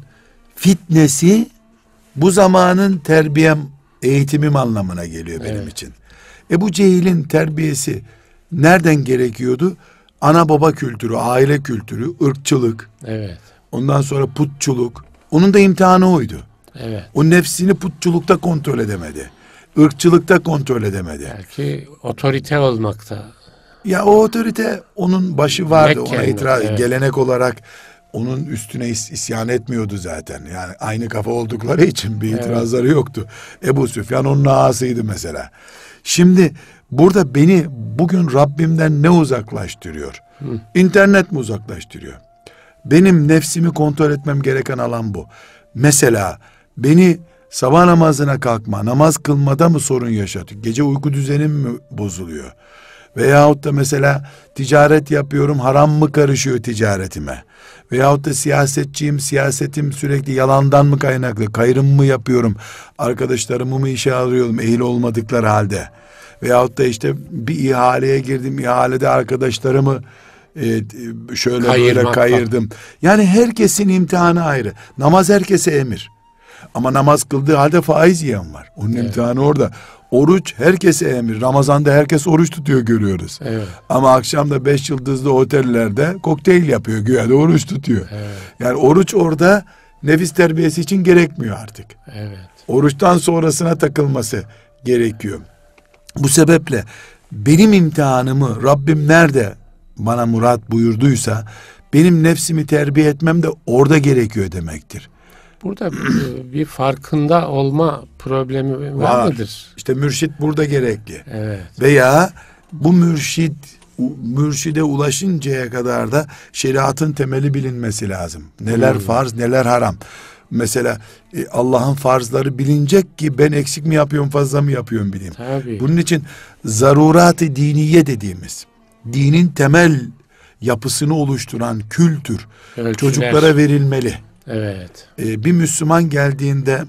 fitnesi, bu zamanın terbiyem, eğitimim anlamına geliyor benim Evet. için. Ebu Cehil'in terbiyesi nereden gerekiyordu? Ana baba kültürü, aile kültürü, ırkçılık, Evet. ondan sonra putçuluk. Onun da imtihanı oydu. Evet. O nefsini putçulukta kontrol edemedi. Irkçılıkta kontrol edemedi. Belki otorite olmakta. Ya o otorite, onun başı vardı, Mekke, ona itiraz, evet. gelenek olarak onun üstüne is- isyan etmiyordu zaten. Yani aynı kafa oldukları için bir itirazları evet. yoktu. Ebu Süfyan onun ağasıydı mesela. Şimdi burada beni bugün Rabbimden ne uzaklaştırıyor? Hı. İnternet mi uzaklaştırıyor? Benim nefsimi kontrol etmem gereken alan bu. Mesela beni sabah namazına kalkma, namaz kılmada mı sorun yaşatıyor? Gece uyku düzenim mi bozuluyor? Veyahut da mesela ticaret yapıyorum, haram mı karışıyor ticaretime? Veyahut da siyasetçiyim, siyasetim sürekli yalandan mı kaynaklı? Kayrım mı yapıyorum? Arkadaşlarımı mı işe alıyorum ehil olmadıkları halde? Veyahut da işte bir ihaleye girdim, ihalede arkadaşlarımı e, şöyle Kayırmak böyle kayırdım. Yani herkesin imtihanı ayrı. Namaz herkese emir. Ama namaz kıldığı halde faiz yiyen var. Onun evet. imtihanı orada. Oruç herkese emir. Ramazan'da herkes oruç tutuyor görüyoruz. Evet. Ama akşam da beş yıldızlı otellerde kokteyl yapıyor. Güya da oruç tutuyor. Evet. Yani oruç orada nefis terbiyesi için gerekmiyor artık. Evet. Oruçtan sonrasına takılması gerekiyor. Bu sebeple benim imtihanımı Rabbim nerede bana murat buyurduysa benim nefsimi terbiye etmem de orada gerekiyor demektir. Burada bir farkında olma problemi var, var mıdır? İşte mürşit burada gerekli. Evet. Veya bu mürşit mürşide ulaşıncaya kadar da şeriatın temeli bilinmesi lazım. Neler hmm. farz, neler haram. Mesela e, Allah'ın farzları bilinecek ki ben eksik mi yapıyorum, fazla mı yapıyorum bileyim. Tabii. Bunun için zarurat-ı diniye dediğimiz, dinin temel yapısını oluşturan kültür ölçüler çocuklara verilmeli. Evet. Ee, bir Müslüman geldiğinde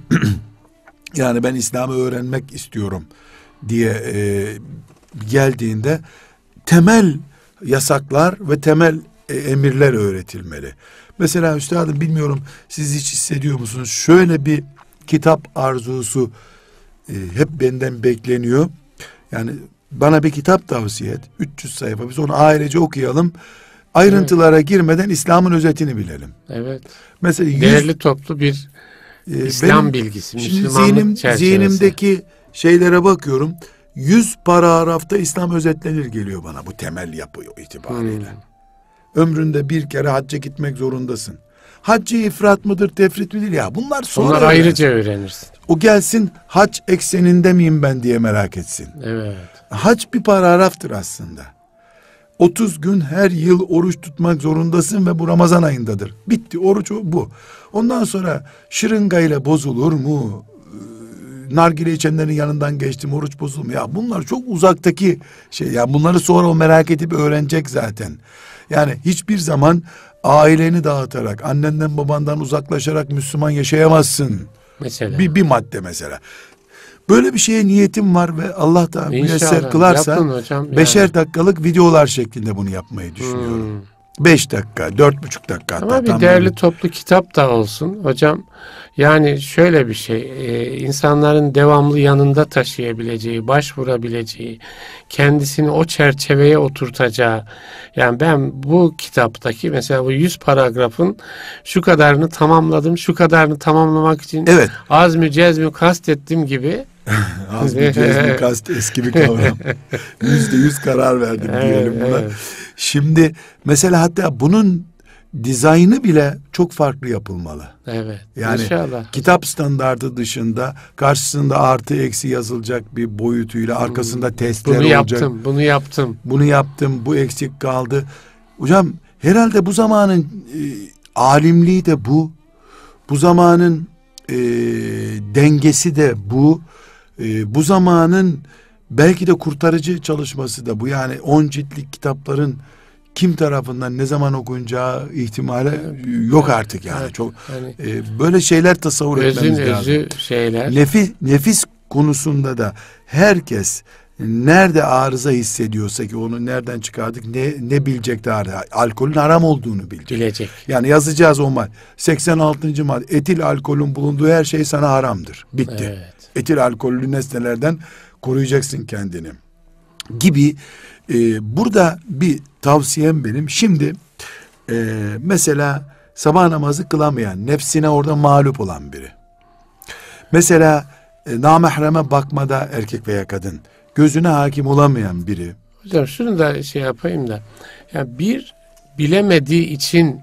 yani ben İslam'ı öğrenmek istiyorum diye e, geldiğinde temel yasaklar ve temel e, emirler öğretilmeli. Mesela üstadım bilmiyorum siz hiç hissediyor musunuz? Şöyle bir kitap arzusu e, hep benden bekleniyor. Yani bana bir kitap tavsiye et. üç yüz sayfa biz onu ailece okuyalım. Ayrıntılara evet. girmeden İslam'ın özetini bilelim. Evet. Mesela yüz, değerli toplu bir e, İslam benim, bilgisi, Müslümanlık zihnim, çerçevesi. Zihnimdeki şeylere bakıyorum. yüz paragrafta İslam özetlenir geliyor bana bu temel yapı itibariyle. Hmm. Ömründe bir kere hacca gitmek zorundasın. Haccı ifrat mıdır, tefrit midir ya? Bunlar sonra Onlar ayrıca öğrenirsin. O gelsin hac ekseninde miyim ben diye merak etsin. Evet. Hac bir paragraftır aslında. otuz gün her yıl oruç tutmak zorundasın ve bu Ramazan ayındadır. Bitti, oruç bu. Ondan sonra şırıngayla bozulur mu? Nargile içenlerin yanından geçtim, oruç bozulur mu? Ya bunlar çok uzaktaki şey. Yani bunları sonra o merak edip öğrenecek zaten. Yani hiçbir zaman aileni dağıtarak, annenden babandan uzaklaşarak Müslüman yaşayamazsın. Mesela. Bir, bir madde mesela. Böyle bir şeye niyetim var ve Allah da müyesser kılarsa hocam, beşer yani. dakikalık videolar şeklinde bunu yapmayı düşünüyorum. Hmm. Beş dakika, dört buçuk dakika. Ama hatta, bir değerli böyle. Toplu kitap da olsun hocam. Yani şöyle bir şey, e, insanların devamlı yanında taşıyabileceği, başvurabileceği, kendisini o çerçeveye oturtacağı. Yani ben bu kitaptaki mesela bu yüz paragrafın şu kadarını tamamladım, şu kadarını tamamlamak için evet. azmü cezmü kastettim gibi. Azmü cezmü kast eski bir kavram. Yüzde yüz karar verdim diyelim buna. Evet. Şimdi mesela hatta bunun dizaynı bile çok farklı yapılmalı. Evet. Yani İnşallah. kitap standardı dışında karşısında artı eksi yazılacak bir boyutuyla arkasında hmm. testler bunu olacak. Bunu yaptım, bunu yaptım. Bunu yaptım, bu eksik kaldı. Hocam herhalde bu zamanın e, alimliği de bu. Bu zamanın e, dengesi de bu. E, bu zamanın belki de kurtarıcı çalışması da bu. Yani on ciltlik kitapların kim tarafından ne zaman okunacağı ihtimali yok artık yani. Evet, çok hani e, böyle şeyler tasavvur etmemiz özün lazım. özü şeyler. Nefis nefis konusunda da herkes nerede arıza hissediyorsa ki onu nereden çıkardık ne ne bilecek de arıza. Alkolün haram olduğunu bilecek. Bilecek. Yani yazacağız o madde. seksen altıncı madde etil alkolün bulunduğu her şey sana haramdır. Bitti. Evet. Etil alkollü nesnelerden koruyacaksın kendini. Gibi e, burada bir tavsiyem benim. Şimdi e, mesela sabah namazı kılamayan, nefsine orada mağlup olan biri. Mesela e, namahreme bakmada erkek veya kadın gözüne hakim olamayan biri. Hocam şunu da şey yapayım da. Ya bir bilemediği için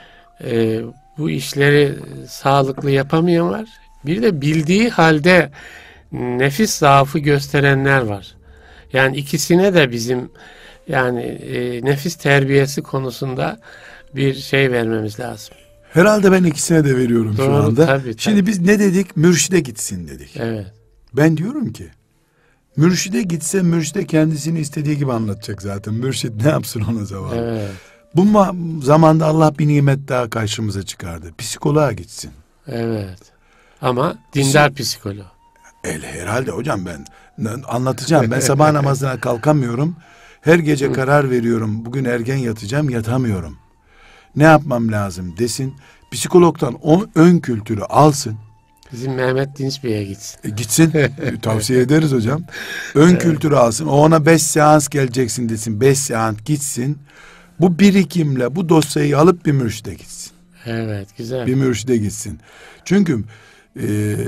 e, bu işleri sağlıklı yapamayan var. Bir de bildiği halde nefis zaafı gösterenler var. Yani ikisine de bizim yani e, nefis terbiyesi konusunda bir şey vermemiz lazım. Herhalde ben ikisine de veriyorum Doğru, şu anda. tabii, tabii. Şimdi biz ne dedik? Mürşide gitsin dedik. Evet. Ben diyorum ki mürşide gitse mürşide kendisini istediği gibi anlatacak zaten. Mürşid ne yapsın ona zavallı. Evet. Bu ma- zamanda Allah bir nimet daha karşımıza çıkardı. Psikoloğa gitsin. Evet. Ama dindar psikolog. El herhalde hocam ben n- anlatacağım. Ben sabah namazına kalkamıyorum. Her gece karar veriyorum. Bugün erken yatacağım, yatamıyorum. Ne yapmam lazım desin. Psikologdan o ön kültürü alsın. Bizim Mehmet Dinç Bey'e gitsin. E, gitsin. E, tavsiye ederiz hocam. Ön Evet. kültürü alsın. O ona beş seans geleceksin desin. Beş seans gitsin. Bu birikimle bu dosyayı alıp bir mürşide gitsin. Evet, güzel. Bir mürşide gitsin. Çünkü e,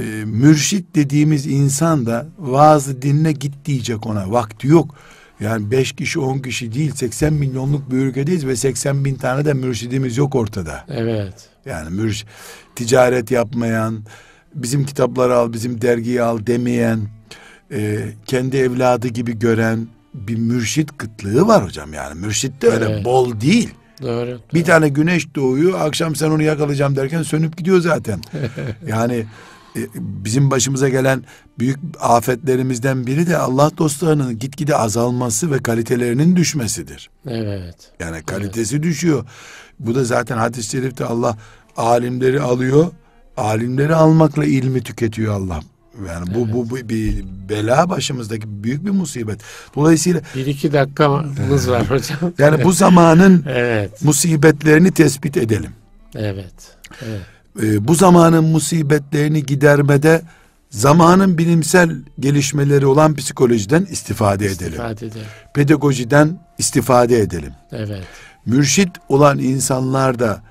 mürşit dediğimiz insan da vaazı dinle git diyecek ona. Vakti yok. Yani beş kişi on kişi değil seksen milyonluk bir ülkedeyiz ve seksen bin tane de mürşidimiz yok ortada. Evet. Yani mürş ticaret yapmayan, bizim kitapları al, bizim dergiyi al demeyen, e, kendi evladı gibi gören bir mürşit kıtlığı var hocam. Yani mürşit de öyle Evet. bol değil. Doğru. Bir tane güneş doğuyor, akşam sen onu yakalayacağım derken sönüp gidiyor zaten. Yani e, bizim başımıza gelen büyük afetlerimizden biri de Allah dostlarının gitgide azalması ve kalitelerinin düşmesidir. Evet. Yani kalitesi düşüyor. Bu da zaten hadis-i şerifte Allah alimleri alıyor, alimleri almakla ilmi tüketiyor Allah. Yani bu, Evet. bu, bu bir bela başımızdaki büyük bir musibet. Dolayısıyla Bir iki dakikamız var hocam. yani bu zamanın Evet. musibetlerini tespit edelim. Evet. Evet. Ee, bu zamanın musibetlerini gidermede zamanın bilimsel gelişmeleri olan psikolojiden istifade edelim. İstifade edelim. Pedagojiden istifade edelim. Evet. Mürşit olan insanlar da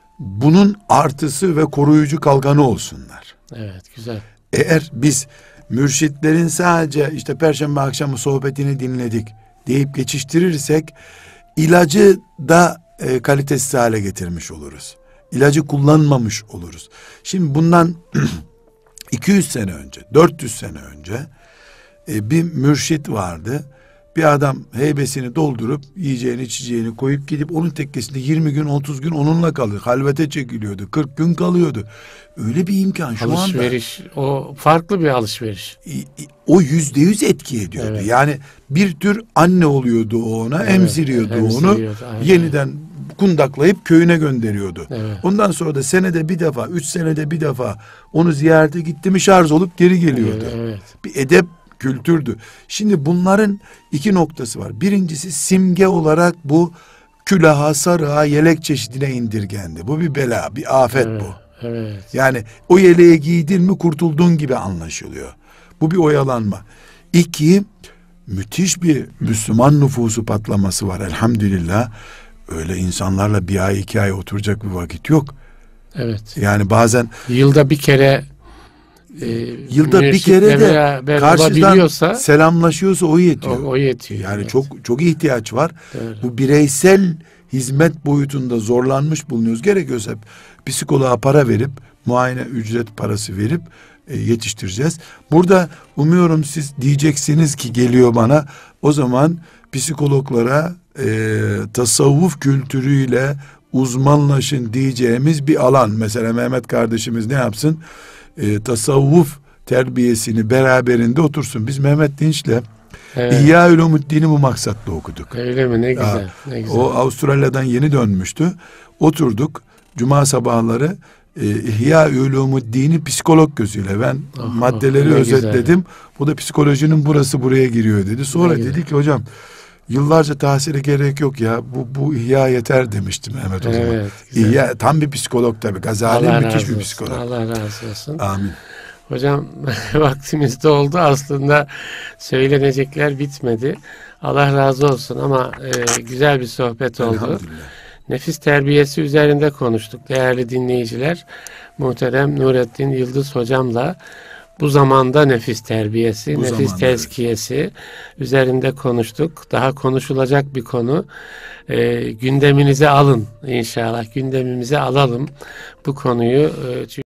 bunun artısı ve koruyucu kalkanı olsunlar. Evet. Güzel. Eğer biz mürşitlerin sadece işte perşembe akşamı sohbetini dinledik deyip geçiştirirsek ilacı da e, kalitesiz hale getirmiş oluruz. İlacı kullanmamış oluruz. Şimdi bundan iki yüz sene önce, dört yüz sene önce e, bir mürşit vardı. Bir adam heybesini doldurup yiyeceğini içeceğini koyup gidip onun tekkesinde yirmi gün otuz gün onunla kalır. Halvete çekiliyordu. kırk gün kalıyordu. Öyle bir imkan şu anda. Alışveriş. O farklı bir alışveriş. O yüzde yüz etki ediyordu. Evet. Yani bir tür anne oluyordu o ona, Evet, emziriyordu, emziriyordu, onu. aynen. Yeniden kundaklayıp köyüne gönderiyordu. Evet. Ondan sonra da senede bir defa, üç senede bir defa onu ziyarete gitti mi şarj olup geri geliyordu. Evet. Bir edep kültürdü. Şimdi bunların iki noktası var. Birincisi simge olarak bu külaha, sarığa, yelek çeşidine indirgendi. Bu bir bela, bir afet Evet. bu. Evet. Yani o yeleği giydin mi kurtuldun gibi anlaşılıyor. Bu bir oyalanma. İki, müthiş bir Müslüman nüfusu patlaması var elhamdülillah. Öyle insanlarla bir ay iki ay oturacak bir vakit yok. Evet. Yani bazen Yılda bir kere e, yılda bir mürşitle kere de beraber karşıdan olabiliyorsa selamlaşıyorsa o yetiyor. o, o yetiyor. Yani Evet. çok çok ihtiyaç var. Doğru. Bu bireysel hizmet boyutunda zorlanmış bulunuyoruz. Gerekiyorsa psikoloğa para verip muayene ücret parası verip e, yetiştireceğiz. Burada umuyorum siz diyeceksiniz ki geliyor bana o zaman psikologlara e, tasavvuf kültürüyle uzmanlaşın diyeceğimiz bir alan. Mesela Mehmet kardeşimiz ne yapsın? E, tasavvuf terbiyesini beraberinde otursun. Biz Mehmet Dinç'le Evet. İhya Ulumuddin'i bu maksatla okuduk. Öyle mi? Ne güzel. Ya, ne güzel. o Avustralya'dan yeni dönmüştü. Oturduk cuma sabahları e, İhya Ulumuddin'i psikolog gözüyle ben Oh, maddeleri oh, ne özetledim. Bu da psikolojinin burası buraya giriyor dedi. Sonra Ne dedi güzel. ki hocam yıllarca tahsile gerek yok ya. Bu bu ihya yeter demişti Mehmet o zaman. Evet, güzel. İhya tam bir psikolog tabii. Gazali Allah müthiş razı bir olsun. psikolog. Allah razı olsun. Amin. Hocam vaktimiz doldu. Aslında söylenecekler bitmedi. Allah razı olsun ama e, güzel bir sohbet oldu. Elhamdülillah. Nefis terbiyesi üzerinde konuştuk değerli dinleyiciler. Muhterem Nurettin Yıldız hocamla bu zamanda nefis terbiyesi, Bu nefis zamanda, tezkiyesi üzerinde konuştuk. Daha konuşulacak bir konu. E, gündeminize alın inşallah. Gündemimize alalım bu konuyu. E,